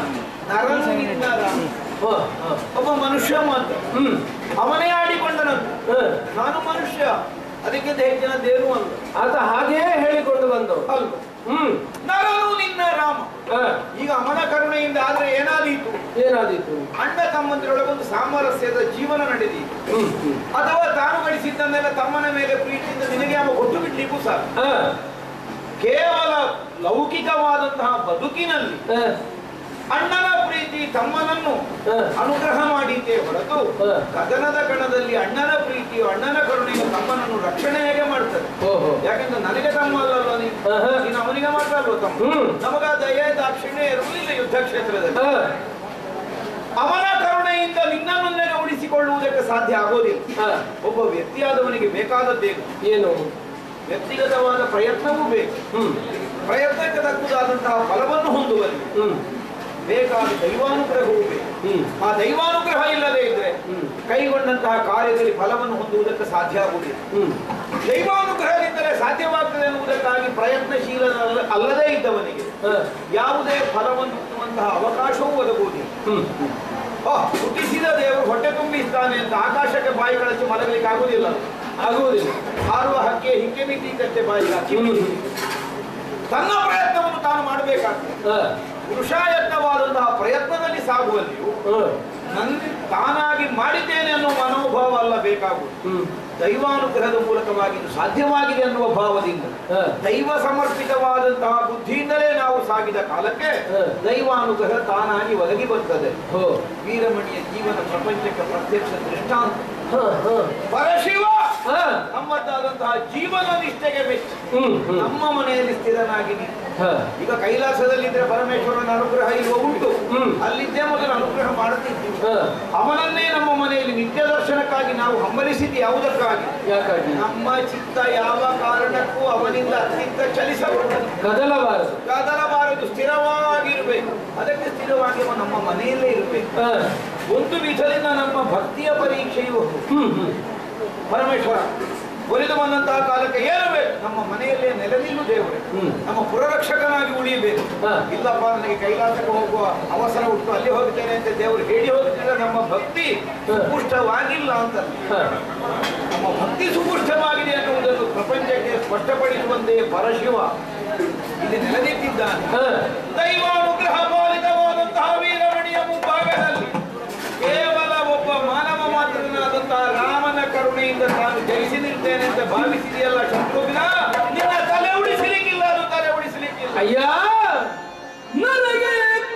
ಒಬ್ಬ ಮನುಷ್ಯ ಮಾತ್ರ, ಅವನೇ ಆಡಿಕೊಂಡನದ್ದು. ನಾನು ಮನುಷ್ಯ, ಅದಕ್ಕಿಂತ ಹೆಚ್ಚಿನದ್ದೇನು ಅಲ್ಲ. ಆತ ಹಾಗೇ ಹೇಳಿಕೊಂಡು ಬಂದವು ಅಲ್ವ. ನರನು ನಿನ್ನ ರಾಮ. ಈಗ ಅವನ ಕರುಣೆಯಿಂದ ಆದ್ರೆ ಏನಾದೀತು? ಅಣ್ಣ ತಮ್ಮಂದಿರೊಳಗೊಂದು ಸಾಮರಸ್ಯದ ಜೀವನ ನಡೆದೀತು. ಅಥವಾ ತಾನು ಗಳಿಸಿದ್ದನ್ನೆಲ್ಲ ತಮ್ಮನ ಮೇಲೆ ಪ್ರೀತಿಯಿಂದ ನಿನಗೆ ಅವ ಕೊಟ್ಟು ಬಿಡ್ಲಿಕ್ಕೂ ಸಾಕು. ಕೇವಲ ಲೌಕಿಕವಾದಂತಹ ಬದುಕಿನಲ್ಲಿ ಅಣ್ಣನ ಪ್ರೀತಿ ತಮ್ಮನನ್ನು ಅನುಗ್ರಹ ಮಾಡಿದ್ದೇ ಹೊರತು ಕದನದ ಕಣದಲ್ಲಿ ಅಣ್ಣನ ಪ್ರೀತಿಯು ಅಣ್ಣನ ಕರುಣೆಯು ತಮ್ಮನನ್ನು ರಕ್ಷಣೆ ಹೇಗೆ ಮಾಡ್ತದೆ? ಯಾಕಂದ್ರೆ ನನಗೆ ತಮ್ಮ ಅಲ್ಲಲ್ವ, ನೀನು ಅವನಿಗೆ ಮಾತ್ರ ಅಲ್ವ ತಮ್ಮ. ನಮಗ ದಯ ದಾಕ್ಷಿಣ್ಯ ಇರಲಿಲ್ಲ ಯುದ್ಧ ಕ್ಷೇತ್ರದಲ್ಲಿ. ಅವನ ಕರುಣೆಯಿಂದ ನಿನ್ನನ್ನೇ ಉಳಿಸಿಕೊಳ್ಳುವುದಕ್ಕೆ ಸಾಧ್ಯ ಆಗೋದಿಲ್ಲ. ಒಬ್ಬ ವ್ಯಕ್ತಿಯಾದವನಿಗೆ ಬೇಕಾದದ್ದೇನು? ಏನು? ವ್ಯಕ್ತಿಗತವಾದ ಪ್ರಯತ್ನವೂ ಬೇಕು. ಪ್ರಯತ್ನಕ್ಕೆ ತಕ್ಕುದಾದಂತಹ ಫಲವನ್ನು ಹೊಂದುವಲ್ಲಿ ಬೇಕಾದ ದೈವಾನುಗ್ರಹವೂ ಬೇಕು. ಆ ದೈವಾನುಗ್ರಹ ಇಲ್ಲದೆ ಇದ್ರೆ ಕೈಗೊಂಡಂತಹ ಕಾರ್ಯದಲ್ಲಿ ಫಲವನ್ನು ಹೊಂದುವುದಕ್ಕೆ ಸಾಧ್ಯ ಆಗುವುದಿಲ್ಲ. ದೈವಾನುಗ್ರಹದಿಂದಲೇ ಸಾಧ್ಯವಾಗ್ತದೆ ಎನ್ನುವುದಕ್ಕಾಗಿ ಪ್ರಯತ್ನಶೀಲ ಅಲ್ಲದೇ ಇದ್ದವನಿಗೆ ಯಾವುದೇ ಫಲವನ್ನು ಹೊಂದುವಂತಹ ಅವಕಾಶವೂ ಒದಗುವುದಿಲ್ಲ. ಹುಟ್ಟಿಸಿದ ದೇವರು ಹೊಟ್ಟೆ ತುಂಬಿಸ್ತಾನೆ ಅಂತ ಆಕಾಶಕ್ಕೆ ಬಾಯಿ ಕಳಚಿ ಮಲಗಲಿಕ್ಕೆ ಆಗುವುದಿಲ್ಲ. ಹಾರುವ ಹಕ್ಕೆ ಹಿಕ್ಕೆ ಮಿತಿಗಷ್ಟೇ ಬಾಯಿ ಹಾಕಿ ತನ್ನ ಪ್ರಯತ್ನವನ್ನು ತಾನು ಮಾಡಬೇಕಾಗ್ತದೆ. ಪುರುಷಾಯತ್ನವಾದಂತಹ ಪ್ರಯತ್ನದಲ್ಲಿ ಸಾಗುವಲ್ಲಿಯೂ ತಾನಾಗಿ ಮಾಡಿದ್ದೇನೆ ಅನ್ನುವ ಮನೋಭಾವ ಅಲ್ಲ ಬೇಕಾಗುವುದು. ದೈವಾನುಗ್ರಹದ ಮೂಲಕವಾಗಿ ಇದು ಸಾಧ್ಯವಾಗಿದೆ ಅನ್ನುವ ಭಾವದಿಂದ ದೈವ ಸಮರ್ಪಿತವಾದಂತಹ ಬುದ್ಧಿಯಿಂದಲೇ ನಾವು ಸಾಗಿದ ಕಾಲಕ್ಕೆ ದೈವಾನುಗ್ರಹ ತಾನಾಗಿ ಒದಗಿ ಬರ್ತದೆ. ವೀರಮಣಿಯ ಜೀವನ ಪ್ರಪಂಚಕ್ಕೆ ಪ್ರತ್ಯಕ್ಷ ದೃಷ್ಟಾಂತ. ಪರಶಿವ ನಮ್ಮದಾದಂತಹ ಜೀವನ ನಿಷ್ಠೆಗೆ ಮೆಚ್ಚಿ ನಮ್ಮ ಮನೆಯಲ್ಲಿ ಸ್ಥಿರನಾಗಿ ಈಗ ಕೈಲಾಸದಲ್ಲಿದ್ರೆ ಪರಮೇಶ್ವರನ ಅನುಗ್ರಹ ಇರುವ ಉಂಟು, ಅಲ್ಲಿದ್ದೇ ಮೊದಲು ಅನುಗ್ರಹ ಮಾಡುತ್ತಿದ್ದೀವಿ. ಅವನನ್ನೇ ನಮ್ಮ ಮನೆಯಲ್ಲಿ ನಿತ್ಯ ದರ್ಶನಕ್ಕಾಗಿ ನಾವು ಹಂಬಲಿಸಿದ್ದು ಯಾವುದಕ್ಕಾಗಿ? ನಮ್ಮ ಚಿತ್ತ ಯಾವ ಕಾರಣಕ್ಕೂ ಅವನಿಂದ ಅತ್ಯಂತ ಕದಲಬಾರದು, ಸ್ಥಿರವಾಗಿರ್ಬೇಕು. ಅದಕ್ಕೆ ಸ್ಥಿರವಾಗಿ ನಮ್ಮ ಮನೆಯಲ್ಲೇ ಇರಬೇಕು. ಒಂದು ವಿಧದಿಂದ ನಮ್ಮ ಭಕ್ತಿಯ ಪರೀಕ್ಷೆಯು ಪರಮೇಶ್ವರ ಒಲಿದು ಬಂದಂತಹ ಕಾಲಕ್ಕೆ ಏರಬೇಕು, ನಮ್ಮ ಮನೆಯಲ್ಲೇ ನೆಲೆನಿಲ್ಲು ದೇವರೇ, ನಮ್ಮ ಪುರರಕ್ಷಕನಾಗಿ ಉಳಿಯಬೇಕು. ಇಲ್ಲಪ್ಪ ನನಗೆ ಕೈಲಾಸಕ್ಕೆ ಹೋಗುವ ಅವಸರ ಉಂಟು, ಅಲ್ಲಿ ಹೋಗ್ತೇನೆ ಅಂತ ದೇವರು ಹೇಳಿ ಹೋಗ್ತಿದ್ರೆ ನಮ್ಮ ಭಕ್ತಿ ಸುಪುಷ್ಟವಾಗಿಲ್ಲ ಅಂತ. ನಮ್ಮ ಭಕ್ತಿ ಸುಪುಷ್ಟವಾಗಿದೆ ಅನ್ನುವುದನ್ನು ಪ್ರಪಂಚಕ್ಕೆ ಸ್ಪಷ್ಟಪಡಿಸುವಂತೆ ಪರಶಿವ ಇಲ್ಲಿ ನೆಲೆನಿಂತಿದ್ದಾನೆ. ದೈವಾನುಗ್ರಹ ಪಾಲಿತವಾದಂತಹ ವೀರಮಣಿಯ ಮುಂಭಾಗದಲ್ಲಿ ಕೇವಲ ಒಬ್ಬ ಮಾನವ ಮಾತ್ರನಾದಂತಹ ರಾಮನ ಕರುಣೆಯಿಂದ ನಾನು ಜಯಿಸಿ ನಿಲ್ತೇನೆ ಅಂತ ಭಾವಿಸಿದೆಯಲ್ಲ ಶತ್ರುಘ್ನ, ನಿನ್ನ ತಲೆ ಉಳಿಸಲಿಕ್ಕಿಲ್ಲ, ಅದು ತಲೆ ಉಳಿಸಲಿಕ್ಕಿಲ್ಲ. ಅಯ್ಯ ನನಗೆ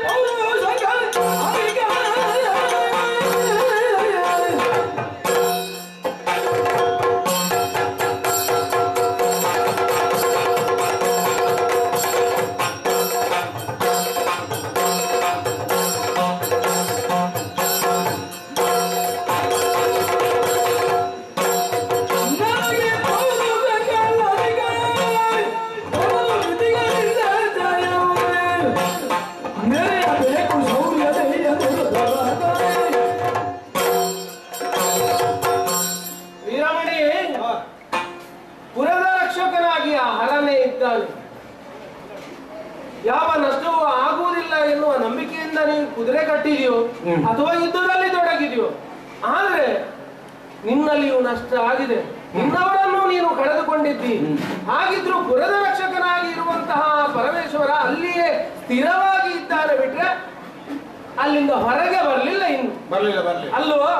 ಯಾವ ನಷ್ಟವೂ ಆಗುವುದಿಲ್ಲ ಎನ್ನುವ ನಂಬಿಕೆಯಿಂದ ನೀವು ಕುದುರೆ ಕಟ್ಟಿದೆಯೋ ಅಥವಾ ಯುದ್ಧದಲ್ಲಿ ತೊಡಗಿದೆಯೋ, ಆದ್ರೆ ನಿನ್ನಲ್ಲಿಯೂ ನಷ್ಟ ಆಗಿದೆ, ನಿನ್ನವರನ್ನು ನೀನು ಕಳೆದುಕೊಂಡಿದ್ದಿ. ಹಾಗಿದ್ರು ಪುರದ ರಕ್ಷಕನಾಗಿ ಇರುವಂತಹ ಪರಮೇಶ್ವರ ಅಲ್ಲಿಯೇ ಸ್ಥಿರವಾಗಿ ಇದ್ದಾನೆ ಬಿಟ್ರೆ ಅಲ್ಲಿಂದ ಹೊರಗೆ ಬರಲಿಲ್ಲ, ಇನ್ನು ಅಲ್ವೋ?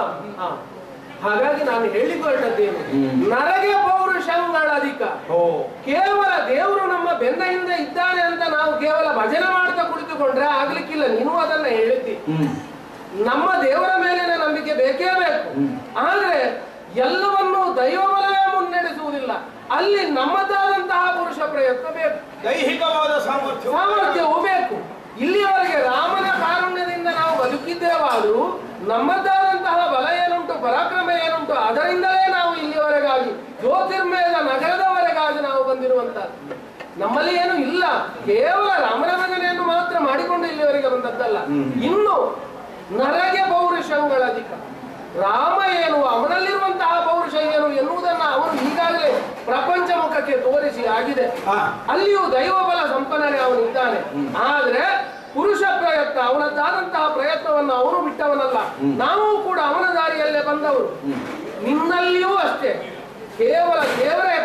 ಹಾಗಾಗಿ ನಾನು ಹೇಳಿಕೊಳ್ಳುತ್ತೇನೆ, ನರಗೆ ಪೌರುಷಗಳ ಅಧಿಕ. ಕೇವಲ ದೇವರು ನಮ್ಮ ಬೆನ್ನ ಹಿಂದೆ ಇದ್ದಾನೆ ಅಂತ ನಾವು ಕೇವಲ ಭಜನೆ ಮಾಡ್ತಾ ಕುಳಿತುಕೊಂಡ್ರೆ ಆಗ್ಲಿಕ್ಕಿಲ್ಲ. ನೀನು ಅದನ್ನ ಹೇಳಿದ್ದಿ. ನಮ್ಮ ದೇವರ ಮೇಲಿನ ನಂಬಿಕೆ ಬೇಕೇ ಬೇಕು, ಆದ್ರೆ ಎಲ್ಲವನ್ನೂ ದೈವಬಲವೇ ಮುನ್ನಡೆಸುವುದಿಲ್ಲ. ಅಲ್ಲಿ ನಮ್ಮದಾದಂತಹ ಪುರುಷ ಪ್ರಯತ್ನ ಬೇಕು, ದೈಹಿಕವಾದ ಸಾಮರ್ಥ್ಯವೂ ಬೇಕು. ಇಲ್ಲಿಯವರೆಗೆ ರಾಮನ ಕಾರುಣ್ಯದಿಂದ ನಾವು ಬದುಕಿದ್ದೇವಾದರೂ ನಮ್ಮದಾದಂತಹ ಬಲ ಏನುಂಟು, ಪರಾಕ್ರಮ ಏನುಂಟು, ಅದರಿಂದಲೇ ನಾವು ಇಲ್ಲಿಯವರೆಗಾಗಿ ಜ್ಯೋತಿರ್ಮಯದ ನಗರದವರೆಗಾಗಿ ನಾವು ಬಂದಿರುವಂತಹದ್ದು. ನಮ್ಮಲ್ಲಿ ಏನು ಇಲ್ಲ, ಕೇವಲ ರಾಮನ ಭಜನೆಯನ್ನು ಮಾತ್ರ ಮಾಡಿಕೊಂಡು ಇಲ್ಲಿವರೆಗೆ ಬಂದದ್ದಲ್ಲ. ಇನ್ನು ನರಗೆ ಪೌರುಷಗಳ ಅಧಿಕ. ರಾಮ ಏನು, ಅವನಲ್ಲಿರುವಂತಹ ಪೌರುಷ ಏನು ಎನ್ನುವುದನ್ನ ಅವನು ಈಗಾಗಲೇ ಪ್ರಪಂಚ ಮುಖಕ್ಕೆ ತೋರಿಸಿ ಆಗಿದೆ. ಅಲ್ಲಿಯೂ ದೈವ ಬಲ ಸಂಪನ್ನನೇ ಅವನಿದ್ದಾನೆ. ಆದ್ರೆ ಪುರುಷ ಪ್ರಯತ್ನ, ಅವನದ್ದಾದಂತಹ ಪ್ರಯತ್ನವನ್ನು ಅವನು ಬಿಟ್ಟವನಲ್ಲ. ನಾವು ಕೂಡ ಅವನ ದಾರಿಯಲ್ಲೇ ಬಂದವರು. ನಿನ್ನಲ್ಲಿಯೂ ಅಷ್ಟೇ, ಕೇವಲ ದೇವರೇ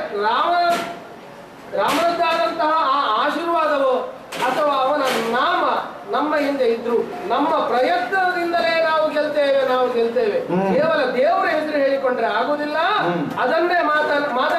ರಾಮನದ್ದಾದಂತಹ ಆ ಆಶೀರ್ವಾದವೋ ಅಥವಾ ಅವನ ನಾಮ ನಮ್ಮ ಹಿಂದೆ ಇದ್ರು ನಮ್ಮ ಪ್ರಯತ್ನದಿಂದಲೇ ನಾವು ಗೆಲ್ತೇವೆ. ಕೇವಲ ದೇವರ ಹೆಸರು ಹೇಳಿಕೊಂಡ್ರೆ ಆಗುದಿಲ್ಲ. ಅದನ್ನೇ ಮಾತನಾಡಿ